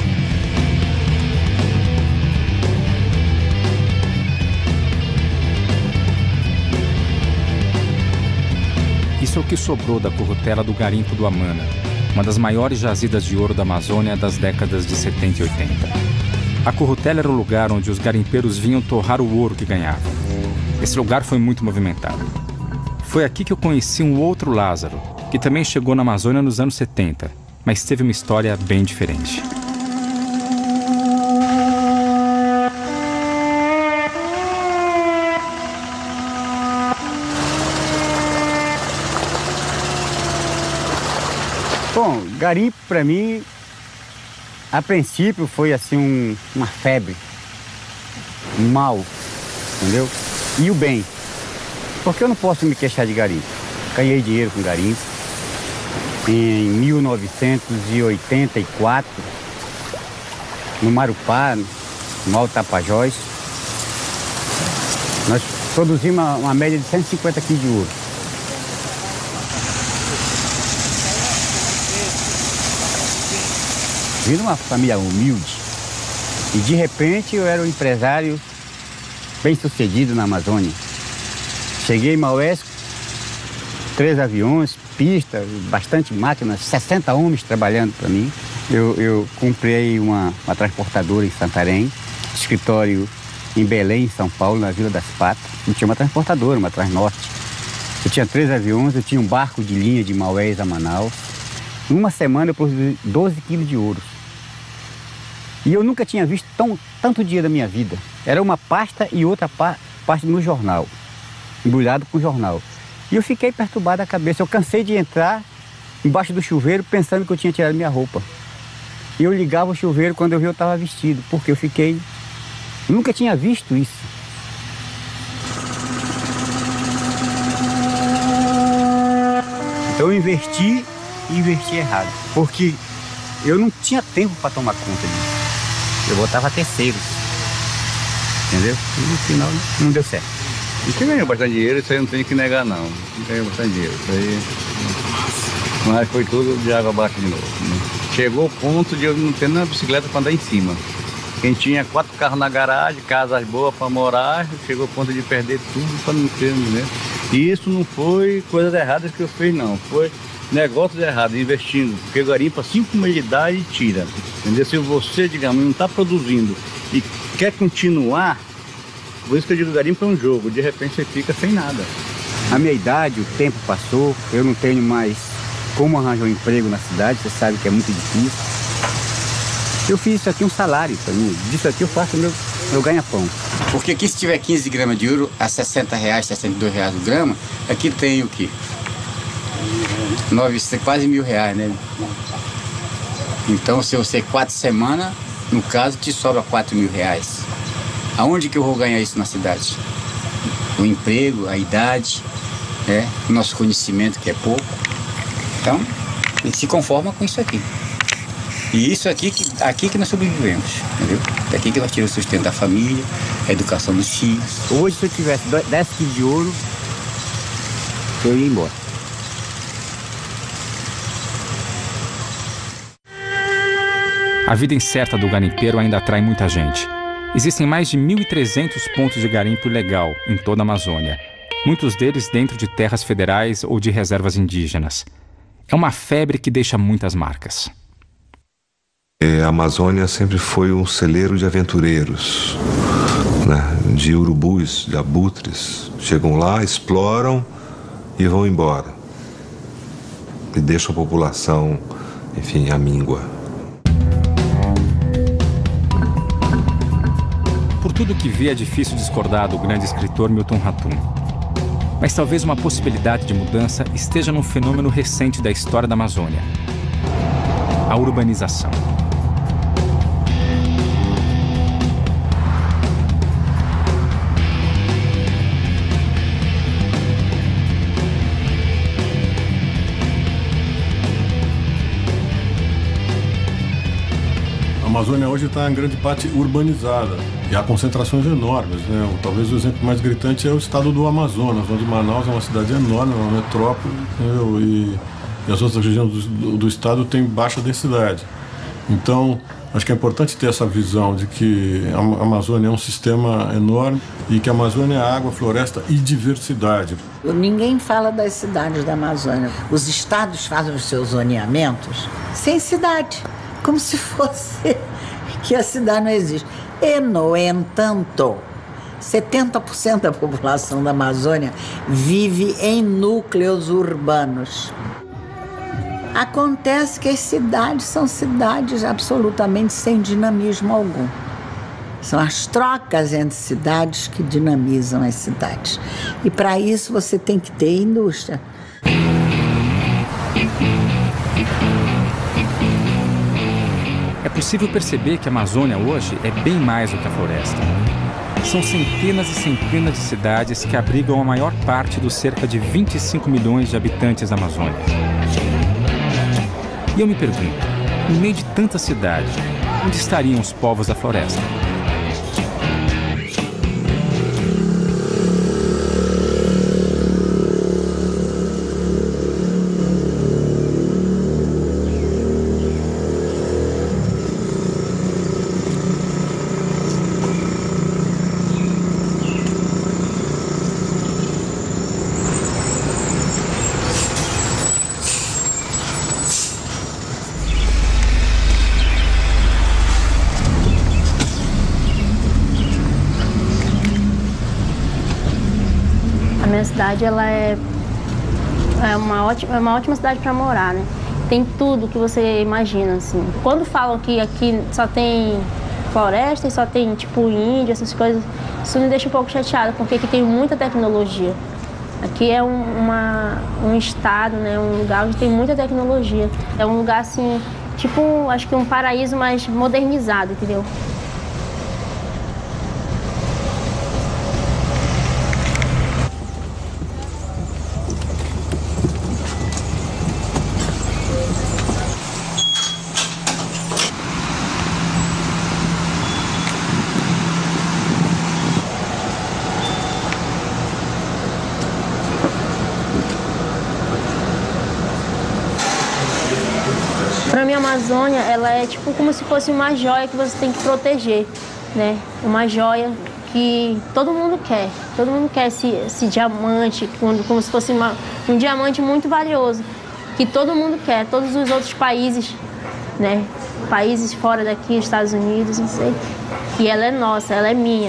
Isso é o que sobrou da currutela do garimpo do Amana, uma das maiores jazidas de ouro da Amazônia das décadas de setenta e oitenta. A currutela era o lugar onde os garimpeiros vinham torrar o ouro que ganhavam. Esse lugar foi muito movimentado. Foi aqui que eu conheci um outro Lázaro, que também chegou na Amazônia nos anos setenta, mas teve uma história bem diferente. Bom, garimpo para mim, a princípio foi assim um, uma febre, um mal, entendeu? E o bem, porque eu não posso me queixar de garimpo. Ganhei dinheiro com garimpo em mil novecentos e oitenta e quatro, no Marupá, no Alto Tapajós. Nós produzimos uma, uma média de cento e cinquenta quilos de ouro. Vim de uma família humilde e de repente eu era um empresário bem sucedido na Amazônia. Cheguei em Maués, três aviões, pista, bastante máquinas, sessenta homens trabalhando para mim. Eu, eu comprei uma, uma transportadora em Santarém, escritório em Belém, em São Paulo, na Vila das Patas. Eu tinha uma transportadora, uma Transnorte. Eu tinha três aviões, eu tinha um barco de linha de Maués a Manaus. Em uma semana eu produzi doze quilos de ouro. E eu nunca tinha visto tão, tanto dinheiro da minha vida. Era uma pasta e outra pa, pasta no jornal, embrulhado com jornal. E eu fiquei perturbado a cabeça. Eu cansei de entrar embaixo do chuveiro pensando que eu tinha tirado minha roupa. E eu ligava o chuveiro quando eu vi eu estava vestido, porque eu fiquei... Eu nunca tinha visto isso. Então eu investi e investi errado, porque eu não tinha tempo para tomar conta disso. Eu botava terceiros, entendeu? E no final não deu certo. E quem ganhou bastante dinheiro, isso aí não tem que negar não. Ganhou bastante dinheiro, isso aí... Mas foi tudo de água abaixo de novo, né? Chegou o ponto de eu não ter nem bicicleta para andar em cima. Quem tinha quatro carros na garagem, casas boas para morar, chegou ao ponto de perder tudo para não ter, né? E isso não foi coisas erradas que eu fiz não, foi negócios errados, investindo, porque garimpa cinco meses de idade e tira, entendeu? Se você, digamos, não está produzindo e quer continuar, por isso que eu digo, garimpo é um jogo, de repente você fica sem nada. A minha idade, o tempo passou, eu não tenho mais como arranjar um emprego na cidade, você sabe que é muito difícil. Eu fiz isso aqui um salário para mim, disso aqui eu faço meu, meu ganha-pão. Porque aqui se tiver quinze gramas de ouro a sessenta reais, sessenta e dois reais o grama, aqui tem o quê? Nove, quase mil reais, né? Então se você quatro semanas, no caso, te sobra quatro mil reais. Aonde que eu vou ganhar isso na cidade? O emprego, a idade, né? O nosso conhecimento que é pouco. Então, a gente se conforma com isso aqui. E isso aqui, aqui que nós sobrevivemos, entendeu? Daqui que nós tiramos o sustento da família, a educação dos filhos. Hoje, se eu tivesse dez quilos de ouro, eu ia embora. A vida incerta do garimpeiro ainda atrai muita gente. Existem mais de mil e trezentos pontos de garimpo ilegal em toda a Amazônia, muitos deles dentro de terras federais ou de reservas indígenas. É uma febre que deixa muitas marcas. É, a Amazônia sempre foi um celeiro de aventureiros, né? De urubus, de abutres. Chegam lá, exploram e vão embora. E deixam a população, enfim, à míngua. Por tudo que vê, é difícil discordar do grande escritor Milton Ratum. Mas talvez uma possibilidade de mudança esteja num fenômeno recente da história da Amazônia: a urbanização. A Amazônia hoje está em grande parte urbanizada e há concentrações enormes, né? Talvez o exemplo mais gritante é o estado do Amazonas, onde Manaus é uma cidade enorme, é uma metrópole, entendeu? E, e as outras regiões do, do, do estado têm baixa densidade. Então, acho que é importante ter essa visão de que a Amazônia é um sistema enorme e que a Amazônia é água, floresta e diversidade. Ninguém fala das cidades da Amazônia. Os estados fazem os seus zoneamentos sem cidade, como se fosse que a cidade não existe. E, no entanto, setenta por cento da população da Amazônia vive em núcleos urbanos. Acontece que as cidades são cidades absolutamente sem dinamismo algum. São as trocas entre cidades que dinamizam as cidades. E para isso você tem que ter indústria. É possível perceber que a Amazônia hoje é bem mais do que a floresta. São centenas e centenas de cidades que abrigam a maior parte dos cerca de vinte e cinco milhões de habitantes da Amazônia. E eu me pergunto, no meio de tanta cidade, onde estariam os povos da floresta? A minha cidade, ela é, é, uma, ótima, é uma ótima cidade para morar, né? Tem tudo que você imagina, assim. Quando falam que aqui só tem floresta e só tem, tipo, índio, essas coisas, isso me deixa um pouco chateada, porque aqui tem muita tecnologia. Aqui é um, uma, um estado, né? Um lugar onde tem muita tecnologia. É um lugar, assim, tipo, acho que um paraíso mais modernizado, entendeu? Para mim, a Amazônia, ela é tipo como se fosse uma joia que você tem que proteger, né? Uma joia que todo mundo quer. Todo mundo quer esse, esse diamante, como, como se fosse uma, um diamante muito valioso, que todo mundo quer, todos os outros países, né? Países fora daqui, Estados Unidos, não sei. E ela é nossa, ela é minha.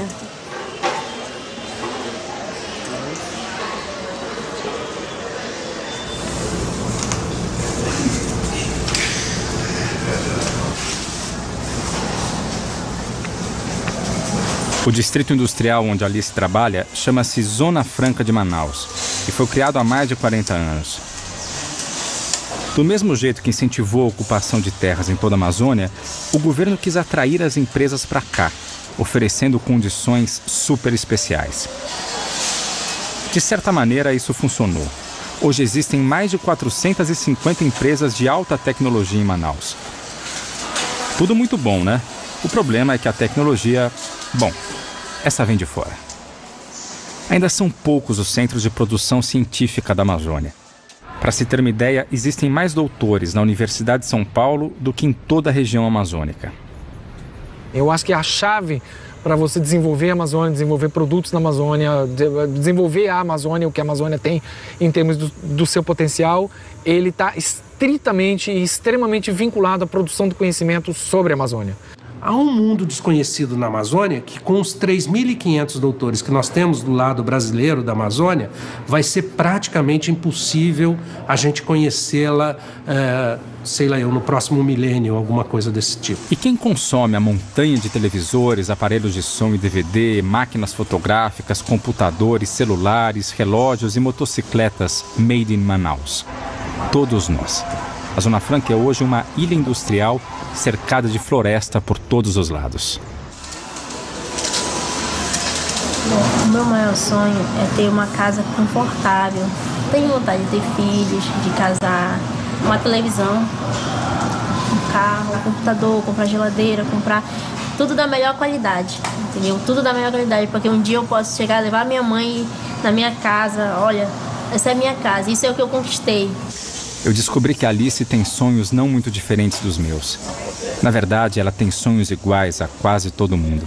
O distrito industrial onde Alice trabalha chama-se Zona Franca de Manaus e foi criado há mais de quarenta anos. Do mesmo jeito que incentivou a ocupação de terras em toda a Amazônia, o governo quis atrair as empresas para cá, oferecendo condições super especiais. De certa maneira, isso funcionou. Hoje existem mais de quatrocentas e cinquenta empresas de alta tecnologia em Manaus. Tudo muito bom, né? O problema é que a tecnologia, bom, essa vem de fora. Ainda são poucos os centros de produção científica da Amazônia. Para se ter uma ideia, existem mais doutores na Universidade de São Paulo do que em toda a região amazônica. Eu acho que a chave para você desenvolver a Amazônia, desenvolver produtos na Amazônia, desenvolver a Amazônia, o que a Amazônia tem em termos do, do seu potencial, ele está estritamente e extremamente vinculado à produção do conhecimento sobre a Amazônia. Há um mundo desconhecido na Amazônia que, com os três mil e quinhentos doutores que nós temos do lado brasileiro da Amazônia, vai ser praticamente impossível a gente conhecê-la, é, sei lá eu, no próximo milênio, alguma coisa desse tipo. E quem consome a montanha de televisores, aparelhos de som e D V D, máquinas fotográficas, computadores, celulares, relógios e motocicletas made in Manaus? Todos nós. A Zona Franca é hoje uma ilha industrial cercada de floresta por todos os lados. Bom, o meu maior sonho é ter uma casa confortável. Tenho vontade de ter filhos, de casar, uma televisão, um carro, um computador, comprar geladeira, comprar tudo da melhor qualidade, entendeu? Tudo da melhor qualidade, porque um dia eu posso chegar, levar minha mãe na minha casa, olha, essa é a minha casa, isso é o que eu conquistei. Eu descobri que a Alice tem sonhos não muito diferentes dos meus. Na verdade, ela tem sonhos iguais a quase todo mundo.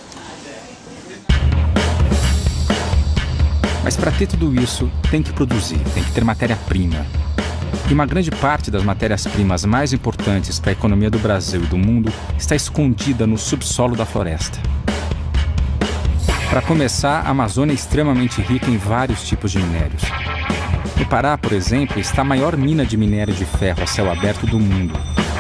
Mas para ter tudo isso, tem que produzir, tem que ter matéria-prima. E uma grande parte das matérias-primas mais importantes para a economia do Brasil e do mundo está escondida no subsolo da floresta. Para começar, a Amazônia é extremamente rica em vários tipos de minérios. No Pará, por exemplo, está a maior mina de minério de ferro a céu aberto do mundo.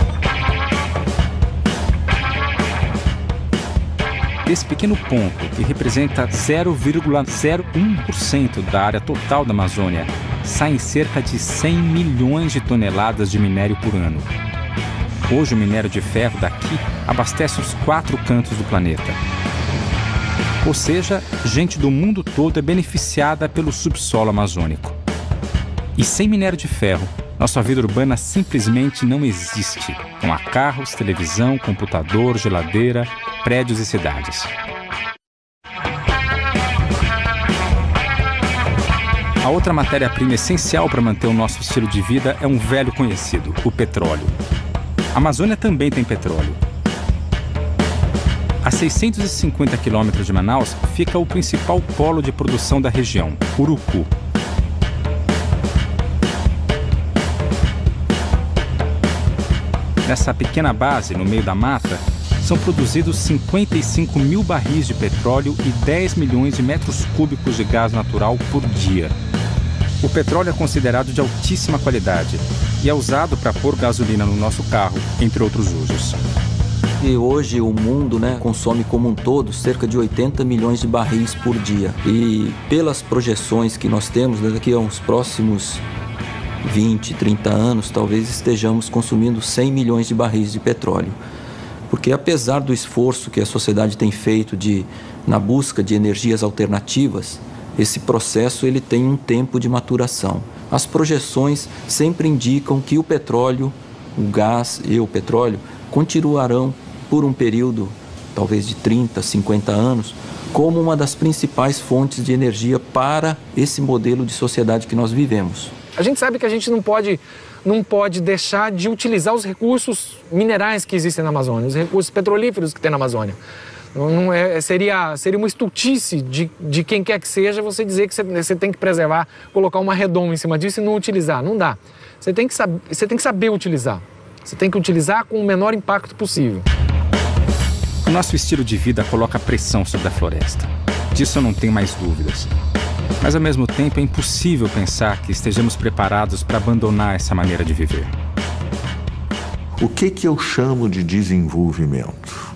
Desse pequeno ponto, que representa zero vírgula zero um por cento da área total da Amazônia, saem cerca de cem milhões de toneladas de minério por ano. Hoje, o minério de ferro daqui abastece os quatro cantos do planeta. Ou seja, gente do mundo todo é beneficiada pelo subsolo amazônico. E sem minério de ferro, nossa vida urbana simplesmente não existe. Não há carros, televisão, computador, geladeira, prédios e cidades. A outra matéria-prima essencial para manter o nosso estilo de vida é um velho conhecido, o petróleo. A Amazônia também tem petróleo. A seiscentos e cinquenta quilômetros de Manaus fica o principal polo de produção da região, Urucu. Nessa pequena base, no meio da mata, são produzidos cinquenta e cinco mil barris de petróleo e dez milhões de metros cúbicos de gás natural por dia. O petróleo é considerado de altíssima qualidade e é usado para pôr gasolina no nosso carro, entre outros usos. E hoje o mundo, né, consome como um todo cerca de oitenta milhões de barris por dia. E pelas projeções que nós temos, daqui a uns próximos vinte, trinta anos, talvez estejamos consumindo cem milhões de barris de petróleo. Porque apesar do esforço que a sociedade tem feito de, na busca de energias alternativas, esse processo ele tem um tempo de maturação. As projeções sempre indicam que o petróleo, o gás e o petróleo continuarão por um período, talvez de trinta, cinquenta anos, como uma das principais fontes de energia para esse modelo de sociedade que nós vivemos. A gente sabe que a gente não pode, não pode deixar de utilizar os recursos minerais que existem na Amazônia, os recursos petrolíferos que tem na Amazônia. Não, não é, seria, seria uma estultice de, de quem quer que seja você dizer que você, você tem que preservar, colocar uma redoma em cima disso e não utilizar. Não dá. Você tem que, sab, você tem que saber utilizar. Você tem que utilizar com o menor impacto possível. O nosso estilo de vida coloca pressão sobre a floresta. Disso eu não tenho mais dúvidas. Mas, ao mesmo tempo, é impossível pensar que estejamos preparados para abandonar essa maneira de viver. O que que eu chamo de desenvolvimento?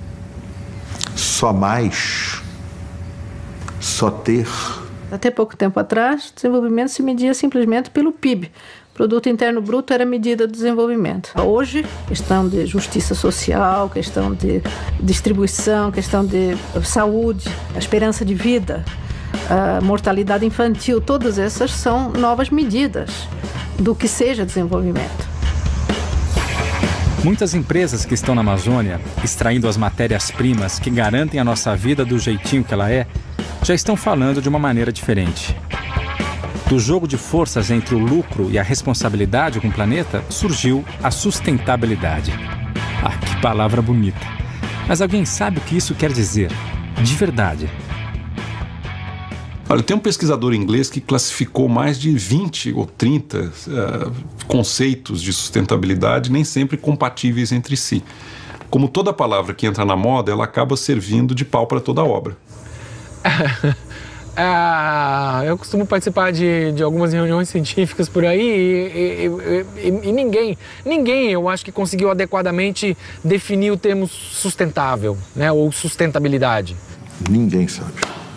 Só mais? Só ter? Até pouco tempo atrás, desenvolvimento se media simplesmente pelo P I B. Produto Interno Bruto era medida de desenvolvimento. Hoje, questão de justiça social, questão de distribuição, questão de saúde, a esperança de vida, a mortalidade infantil, todas essas são novas medidas do que seja desenvolvimento. Muitas empresas que estão na Amazônia, extraindo as matérias-primas que garantem a nossa vida do jeitinho que ela é, já estão falando de uma maneira diferente. Do jogo de forças entre o lucro e a responsabilidade com o planeta, surgiu a sustentabilidade. Ah, que palavra bonita! Mas alguém sabe o que isso quer dizer? De verdade. Olha, tem um pesquisador inglês que classificou mais de vinte ou trinta uh, conceitos de sustentabilidade, nem sempre compatíveis entre si. como toda palavra que entra na moda, ela acaba servindo de pau para toda a obra. Ah, eu costumo participar de, de algumas reuniões científicas por aí e, e, e, e ninguém, ninguém, eu acho que conseguiu adequadamente definir o termo sustentável, né, ou sustentabilidade. Ninguém sabe.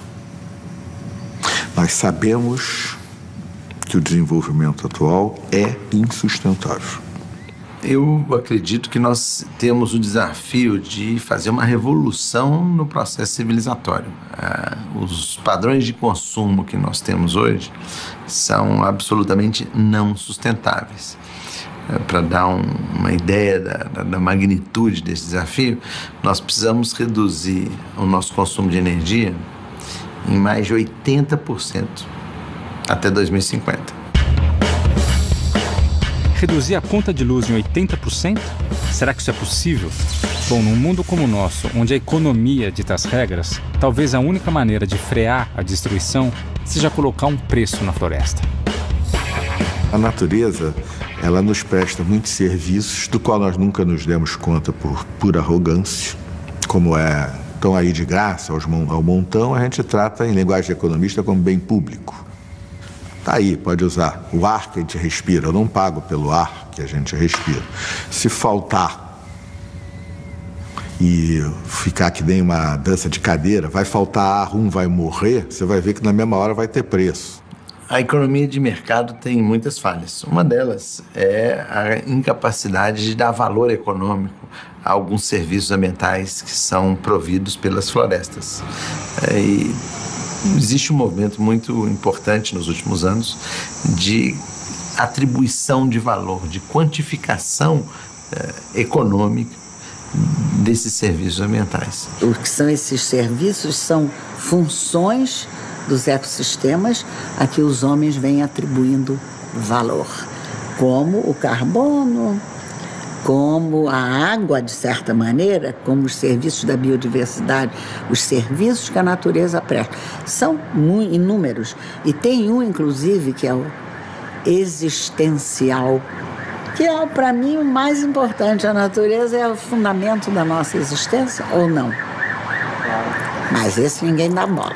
Nós sabemos que o desenvolvimento atual é insustentável. Eu acredito que nós temos o desafio de fazer uma revolução no processo civilizatório. Uh, os padrões de consumo que nós temos hoje são absolutamente não sustentáveis. Uh, Para dar um, uma ideia da, da, da magnitude desse desafio, nós precisamos reduzir o nosso consumo de energia em mais de oitenta por cento até dois mil e cinquenta. Reduzir a conta de luz em oitenta por cento? Será que isso é possível? Bom, num mundo como o nosso, onde a economia dita as regras, talvez a única maneira de frear a destruição seja colocar um preço na floresta. A natureza, ela nos presta muitos serviços, do qual nós nunca nos demos conta por pura arrogância, como é, estão aí de graça aos, ao montão, a gente trata, em linguagem de economista, como bem público. Tá aí, pode usar. O ar que a gente respira, eu não pago pelo ar que a gente respira. Se faltar e ficar que nem uma dança de cadeira, vai faltar ar, um vai morrer, você vai ver que na mesma hora vai ter preço. A economia de mercado tem muitas falhas. Uma delas é a incapacidade de dar valor econômico a alguns serviços ambientais que são providos pelas florestas. É, e existe um movimento muito importante nos últimos anos de atribuição de valor, de quantificação eh, econômica desses serviços ambientais. O que são esses serviços são funções dos ecossistemas a que os homens vêm atribuindo valor, como o carbono, como a água, de certa maneira, como os serviços da biodiversidade, os serviços que a natureza presta. São inúmeros. E tem um, inclusive, que é o existencial, que é, para mim, o mais importante. A natureza é o fundamento da nossa existência, ou não? Mas esse ninguém dá bola.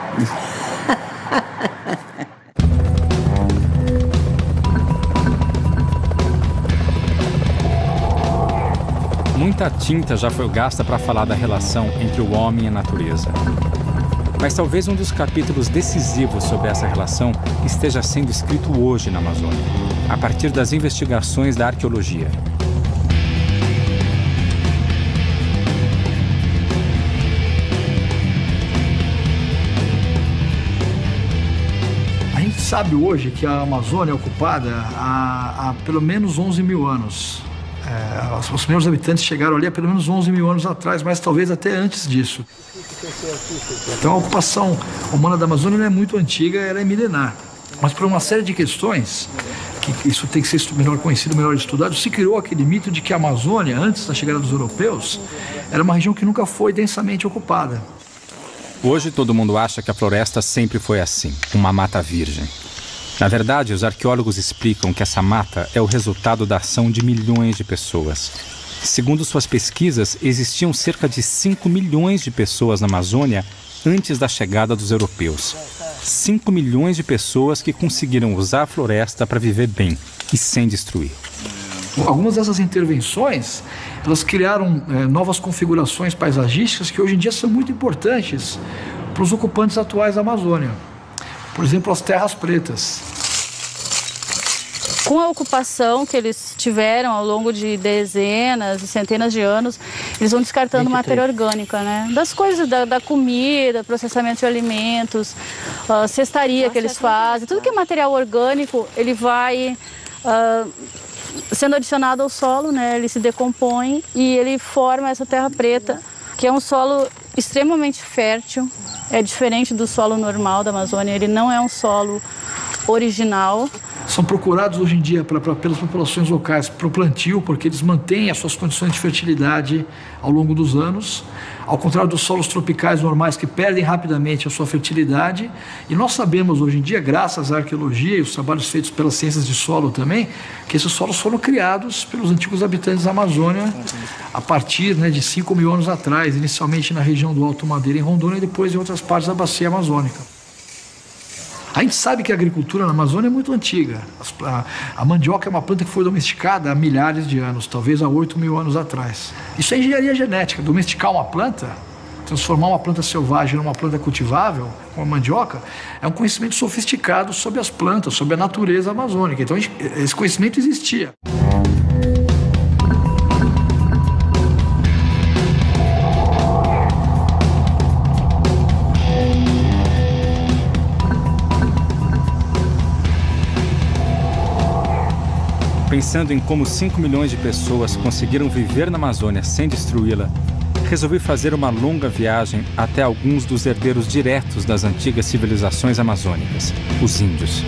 Muita tinta já foi gasta para falar da relação entre o homem e a natureza. Mas talvez um dos capítulos decisivos sobre essa relação esteja sendo escrito hoje na Amazônia, a partir das investigações da arqueologia. A gente sabe hoje que a Amazônia é ocupada há, há pelo menos onze mil anos. É, os primeiros habitantes chegaram ali há pelo menos onze mil anos atrás, mas talvez até antes disso. Então a ocupação humana da Amazônia não é muito antiga, ela é milenar. Mas por uma série de questões, que isso tem que ser melhor conhecido, melhor estudado, se criou aquele mito de que a Amazônia, antes da chegada dos europeus, era uma região que nunca foi densamente ocupada. Hoje todo mundo acha que a floresta sempre foi assim, uma mata virgem. Na verdade, os arqueólogos explicam que essa mata é o resultado da ação de milhões de pessoas. Segundo suas pesquisas, existiam cerca de cinco milhões de pessoas na Amazônia antes da chegada dos europeus. cinco milhões de pessoas que conseguiram usar a floresta para viver bem e sem destruir. Algumas dessas intervenções, elas criaram é, novas configurações paisagísticas que hoje em dia são muito importantes para os ocupantes atuais da Amazônia. Por exemplo, as terras pretas. Com a ocupação que eles tiveram ao longo de dezenas e centenas de anos, eles vão descartando matéria orgânica, né? Das coisas, da, da comida, processamento de alimentos, uh, cestaria que eles fazem, tudo que é material orgânico, ele vai uh, sendo adicionado ao solo, né? Ele se decompõe e ele forma essa terra preta, que é um solo extremamente fértil. É diferente do solo normal da Amazônia, ele não é um solo original, são procurados hoje em dia pra, pra, pelas populações locais para o plantio, porque eles mantêm as suas condições de fertilidade ao longo dos anos, ao contrário dos solos tropicais normais que perdem rapidamente a sua fertilidade. E nós sabemos hoje em dia, graças à arqueologia e os trabalhos feitos pelas ciências de solo também, que esses solos foram criados pelos antigos habitantes da Amazônia a partir, né, de cinco mil anos atrás, inicialmente na região do Alto Madeira, em Rondônia, e depois em outras partes da bacia amazônica. A gente sabe que a agricultura na Amazônia é muito antiga. A, a mandioca é uma planta que foi domesticada há milhares de anos, talvez há oito mil anos atrás. Isso é engenharia genética. Domesticar uma planta, transformar uma planta selvagem numa planta cultivável, como a mandioca, é um conhecimento sofisticado sobre as plantas, sobre a natureza amazônica. Então, gente, esse conhecimento existia. Pensando em como cinco milhões de pessoas conseguiram viver na Amazônia sem destruí-la, resolvi fazer uma longa viagem até alguns dos herdeiros diretos das antigas civilizações amazônicas, os índios.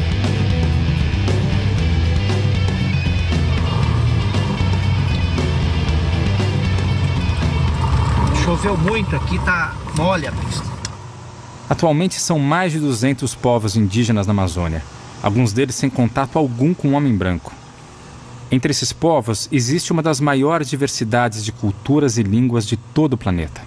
Choveu muito aqui, tá mole a pista. Atualmente são mais de duzentos povos indígenas na Amazônia, alguns deles sem contato algum com o homem branco. Entre esses povos, existe uma das maiores diversidades de culturas e línguas de todo o planeta.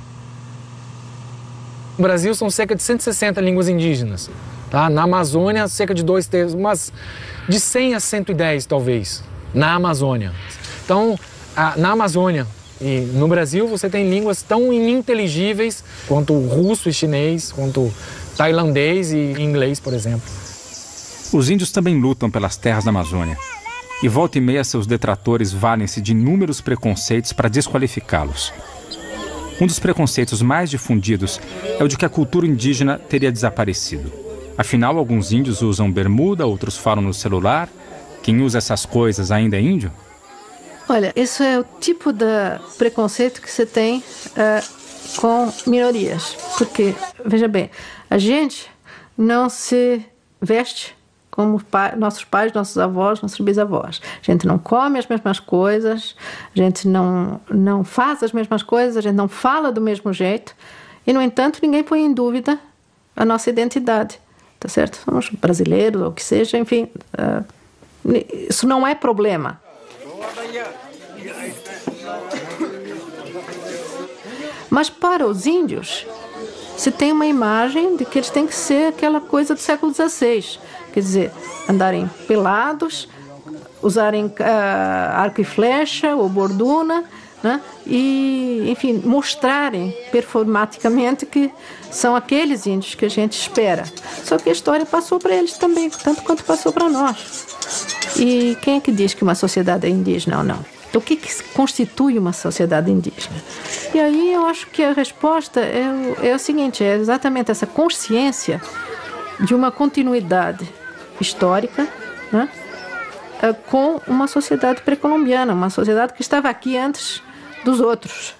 No Brasil são cerca de cento e sessenta línguas indígenas. Tá? Na Amazônia, cerca de dois terços, mas de cem a cento e dez, talvez, na Amazônia. Então, a, na Amazônia e no Brasil, você tem línguas tão ininteligíveis quanto o russo e chinês, quanto o tailandês e inglês, por exemplo. Os índios também lutam pelas terras da Amazônia. E volta e meia seus detratores valem-se de inúmeros preconceitos para desqualificá-los. Um dos preconceitos mais difundidos é o de que a cultura indígena teria desaparecido. Afinal, alguns índios usam bermuda, outros falam no celular. Quem usa essas coisas ainda é índio? Olha, isso é o tipo de preconceito que você tem uh, com minorias. Porque, veja bem, a gente não se veste como pai, nossos pais, nossos avós, nossos bisavós. A gente não come as mesmas coisas, a gente não, não faz as mesmas coisas, a gente não fala do mesmo jeito e, no entanto, ninguém põe em dúvida a nossa identidade, tá certo? Somos brasileiros ou o que seja, enfim, uh, isso não é problema. Mas para os índios, se tem uma imagem de que eles têm que ser aquela coisa do século dezesseis. Quer dizer, andarem pelados, usarem uh, arco e flecha ou borduna, né? E, enfim, mostrarem performaticamente que são aqueles índios que a gente espera. Só que a história passou para eles também, tanto quanto passou para nós. E quem é que diz que uma sociedade é indígena ou não? Então, o que, que constitui uma sociedade indígena? E aí eu acho que a resposta é o, é o seguinte, é exatamente essa consciência de uma continuidade histórica, né, com uma sociedade pré-colombiana, uma sociedade que estava aqui antes dos outros.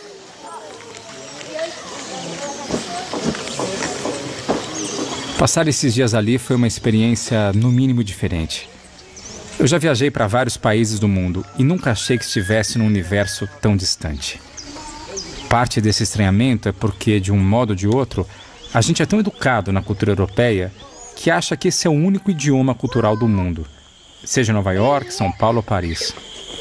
Passar esses dias ali foi uma experiência, no mínimo, diferente. Eu já viajei para vários países do mundo e nunca achei que estivesse num universo tão distante. Parte desse estranhamento é porque, de um modo ou de outro, a gente é tão educado na cultura europeia que acha que esse é o único idioma cultural do mundo, seja Nova York, São Paulo ou Paris.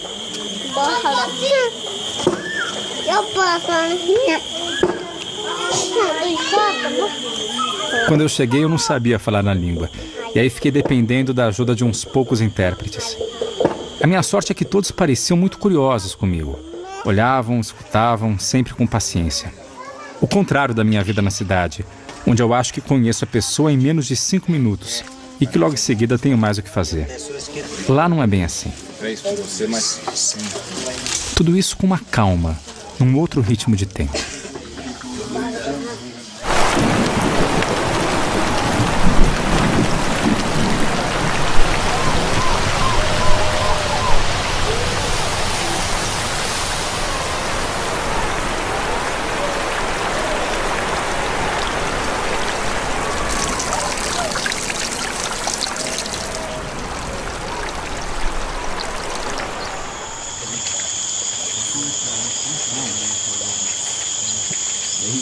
Quando eu cheguei, eu não sabia falar na língua, e aí fiquei dependendo da ajuda de uns poucos intérpretes. A minha sorte é que todos pareciam muito curiosos comigo. Olhavam, escutavam, sempre com paciência. O contrário da minha vida na cidade, onde eu acho que conheço a pessoa em menos de cinco minutos e que logo em seguida tenho mais o que fazer. Lá não é bem assim. Tudo isso com uma calma, num outro ritmo de tempo.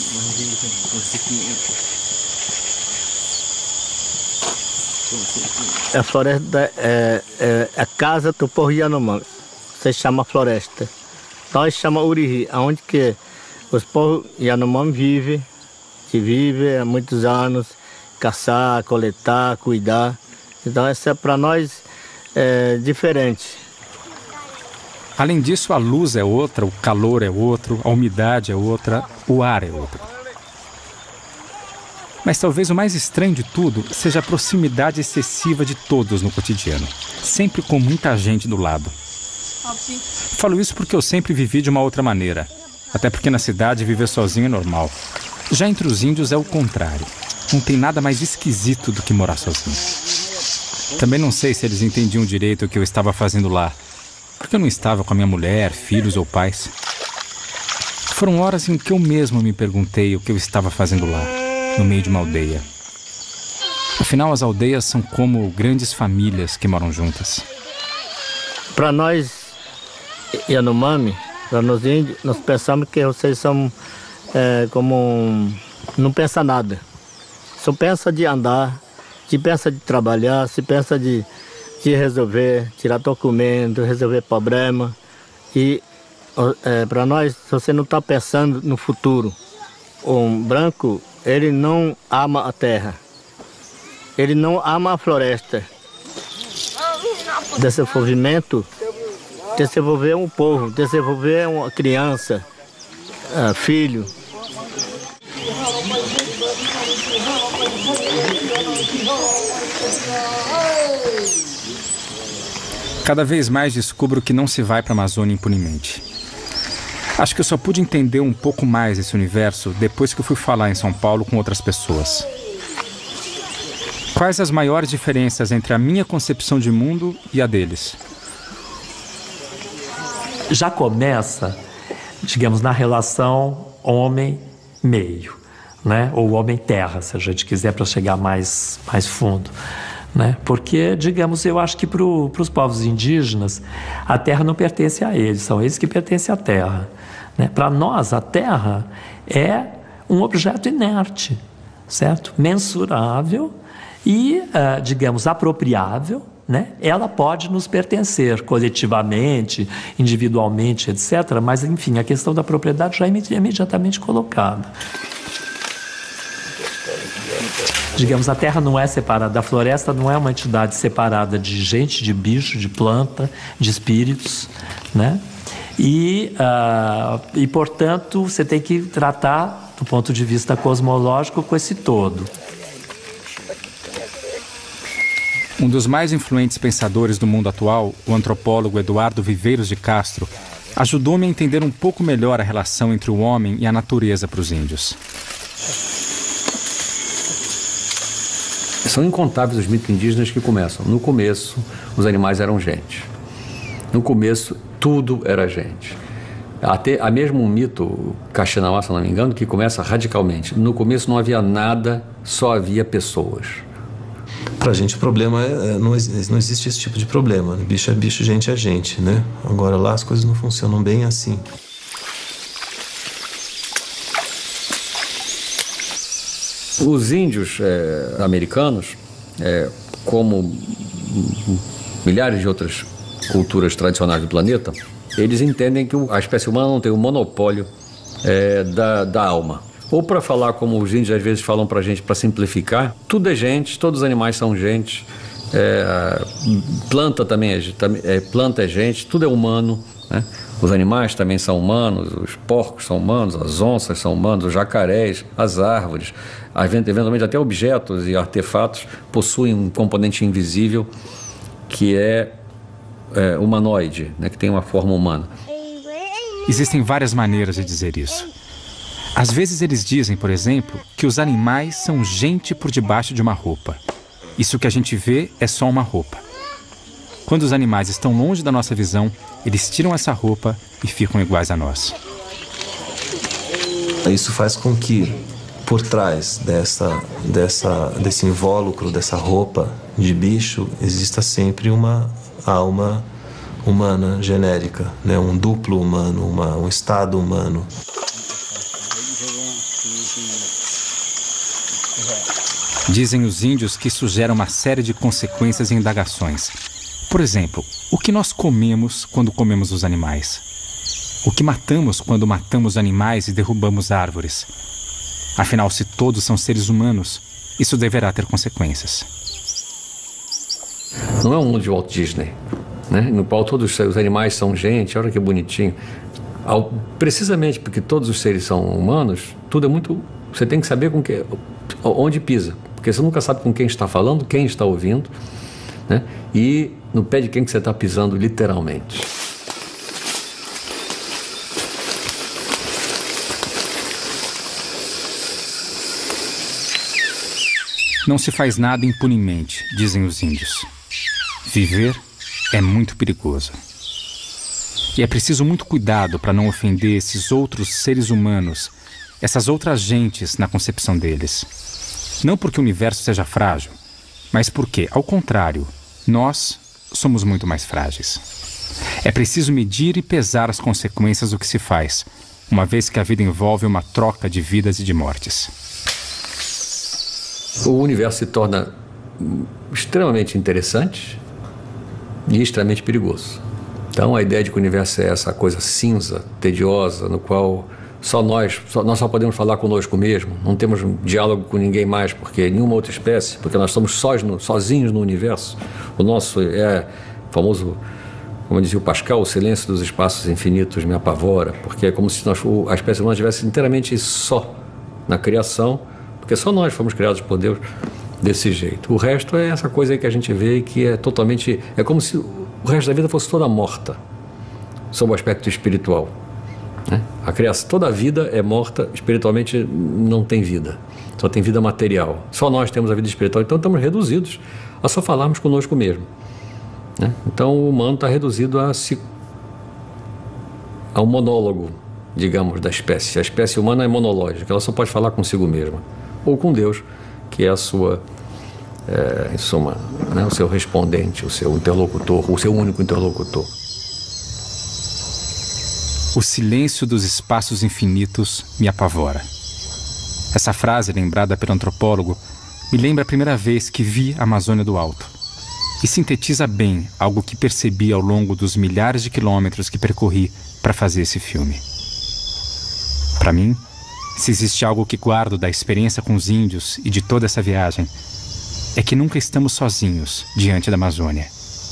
A floresta é, é a casa do povo Yanomami. Se chama floresta. Nós chamamos Uriri, onde que os povos Yanomami vivem, que vivem há muitos anos, caçar, coletar, cuidar. Então, essa para nós é diferente. Além disso, a luz é outra, o calor é outro, a umidade é outra, o ar é outro. Mas talvez o mais estranho de tudo seja a proximidade excessiva de todos no cotidiano, sempre com muita gente do lado. Falo isso porque eu sempre vivi de uma outra maneira, até porque na cidade viver sozinho é normal. Já entre os índios é o contrário, não tem nada mais esquisito do que morar sozinho. Também não sei se eles entendiam direito o que eu estava fazendo lá, porque eu não estava com a minha mulher, filhos ou pais. Foram horas em que eu mesmo me perguntei o que eu estava fazendo lá, no meio de uma aldeia. Afinal, as aldeias são como grandes famílias que moram juntas. Para nós, Yanomami, para nós índios, nós pensamos que vocês são é, como um, não pensa nada. Só pensa de andar, se pensa de trabalhar, se pensa de, de resolver, tirar documento, resolver problema. E é, para nós, se você não está pensando no futuro, um branco, ele não ama a terra, ele não ama a floresta. Desenvolvimento, desenvolver um povo, desenvolver uma criança, uh, filho. Cada vez mais descubro que não se vai para a Amazônia impunemente. Acho que eu só pude entender um pouco mais esse universo depois que eu fui falar em São Paulo com outras pessoas. Quais as maiores diferenças entre a minha concepção de mundo e a deles? Já começa, digamos, na relação homem-meio, né? Ou homem-terra, se a gente quiser, para chegar mais, mais fundo. Né? Porque, digamos, eu acho que para os povos indígenas, a terra não pertence a eles, são eles que pertencem à terra. Né? Para nós, a terra é um objeto inerte, certo? Mensurável e, uh, digamos, apropriável. Né? Ela pode nos pertencer coletivamente, individualmente, etcétera. Mas, enfim, a questão da propriedade já é imediatamente colocada. Digamos, a terra não é separada, a floresta não é uma entidade separada de gente, de bicho, de planta, de espíritos, né? E, uh, e, portanto, você tem que tratar, do ponto de vista cosmológico, com esse todo. Um dos mais influentes pensadores do mundo atual, o antropólogo Eduardo Viveiros de Castro, ajudou-me a entender um pouco melhor a relação entre o homem e a natureza para os índios. São incontáveis os mitos indígenas que começam. No começo, os animais eram gente. No começo, tudo era gente. Até há mesmo um mito, Kaxinawá, se não me engano, que começa radicalmente. No começo não havia nada, só havia pessoas. Pra gente o problema é, não, não existe esse tipo de problema. Bicho é bicho, gente é gente, né? Agora lá as coisas não funcionam bem assim. Os índios é, americanos, é, como milhares de outras culturas tradicionais do planeta, eles entendem que a espécie humana não tem o monopólio é, da, da alma. Ou, para falar como os índios às vezes falam para a gente, para simplificar, tudo é gente, todos os animais são gente, é, planta também é, é, planta é gente, tudo é humano, né? Os animais também são humanos, os porcos são humanos, as onças são humanos, os jacarés, as árvores, eventualmente até objetos e artefatos possuem um componente invisível que é, é humanoide, né, que tem uma forma humana. Existem várias maneiras de dizer isso. Às vezes eles dizem, por exemplo, que os animais são gente por debaixo de uma roupa. Isso que a gente vê é só uma roupa. Quando os animais estão longe da nossa visão, eles tiram essa roupa e ficam iguais a nós. Isso faz com que, por trás dessa, dessa, desse invólucro, dessa roupa de bicho, exista sempre uma alma humana genérica, né? Um duplo humano, uma, um estado humano. Dizem os índios que isso gera uma série de consequências e indagações. Por exemplo, o que nós comemos quando comemos os animais? O que matamos quando matamos animais e derrubamos árvores? Afinal, se todos são seres humanos, isso deverá ter consequências. Não é um mundo de Walt Disney, né? No qual todos os animais são gente, olha que bonitinho. Ao, precisamente porque todos os seres são humanos, tudo é muito... Você tem que saber com que, onde pisa, porque você nunca sabe com quem está falando, quem está ouvindo, né? E no pé de quem que você está pisando, literalmente. Não se faz nada impunemente, dizem os índios. Viver é muito perigoso. E é preciso muito cuidado para não ofender esses outros seres humanos, essas outras gentes na concepção deles. Não porque o universo seja frágil, mas porque, ao contrário, nós somos muito mais frágeis. É preciso medir e pesar as consequências do que se faz, uma vez que a vida envolve uma troca de vidas e de mortes. O universo se torna extremamente interessante e extremamente perigoso. Então a ideia de que o universo é essa coisa cinza, tediosa, no qual só nós, só, nós só podemos falar conosco mesmo, não temos um diálogo com ninguém mais, porque nenhuma outra espécie, porque nós estamos sós no, sozinhos no universo. O nosso é o famoso, como dizia o Pascal, o silêncio dos espaços infinitos me apavora, porque é como se nós, a espécie humana estivesse inteiramente só na criação, porque só nós fomos criados por Deus desse jeito. O resto é essa coisa aí que a gente vê que é totalmente... É como se o resto da vida fosse toda morta, sob o aspecto espiritual, né? A criação, toda a vida é morta, espiritualmente não tem vida. Só tem vida material. Só nós temos a vida espiritual. Então estamos reduzidos a só falarmos conosco mesmo, né? Então o humano está reduzido a, se, a um monólogo, digamos, da espécie. A espécie humana é monológica, ela só pode falar consigo mesma. Ou com Deus, que é a sua, é, em suma, né, o seu respondente, o seu interlocutor, o seu único interlocutor. O silêncio dos espaços infinitos me apavora. Essa frase, lembrada pelo antropólogo, me lembra a primeira vez que vi a Amazônia do alto. E sintetiza bem algo que percebi ao longo dos milhares de quilômetros que percorri para fazer esse filme. Para mim, se existe algo que guardo da experiência com os índios e de toda essa viagem, é que nunca estamos sozinhos diante da Amazônia.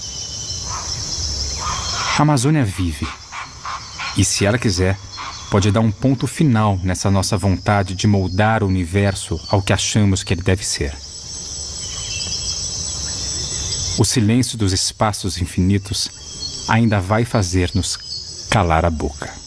A Amazônia vive. E se ela quiser, pode dar um ponto final nessa nossa vontade de moldar o universo ao que achamos que ele deve ser. O silêncio dos espaços infinitos ainda vai fazer-nos calar a boca.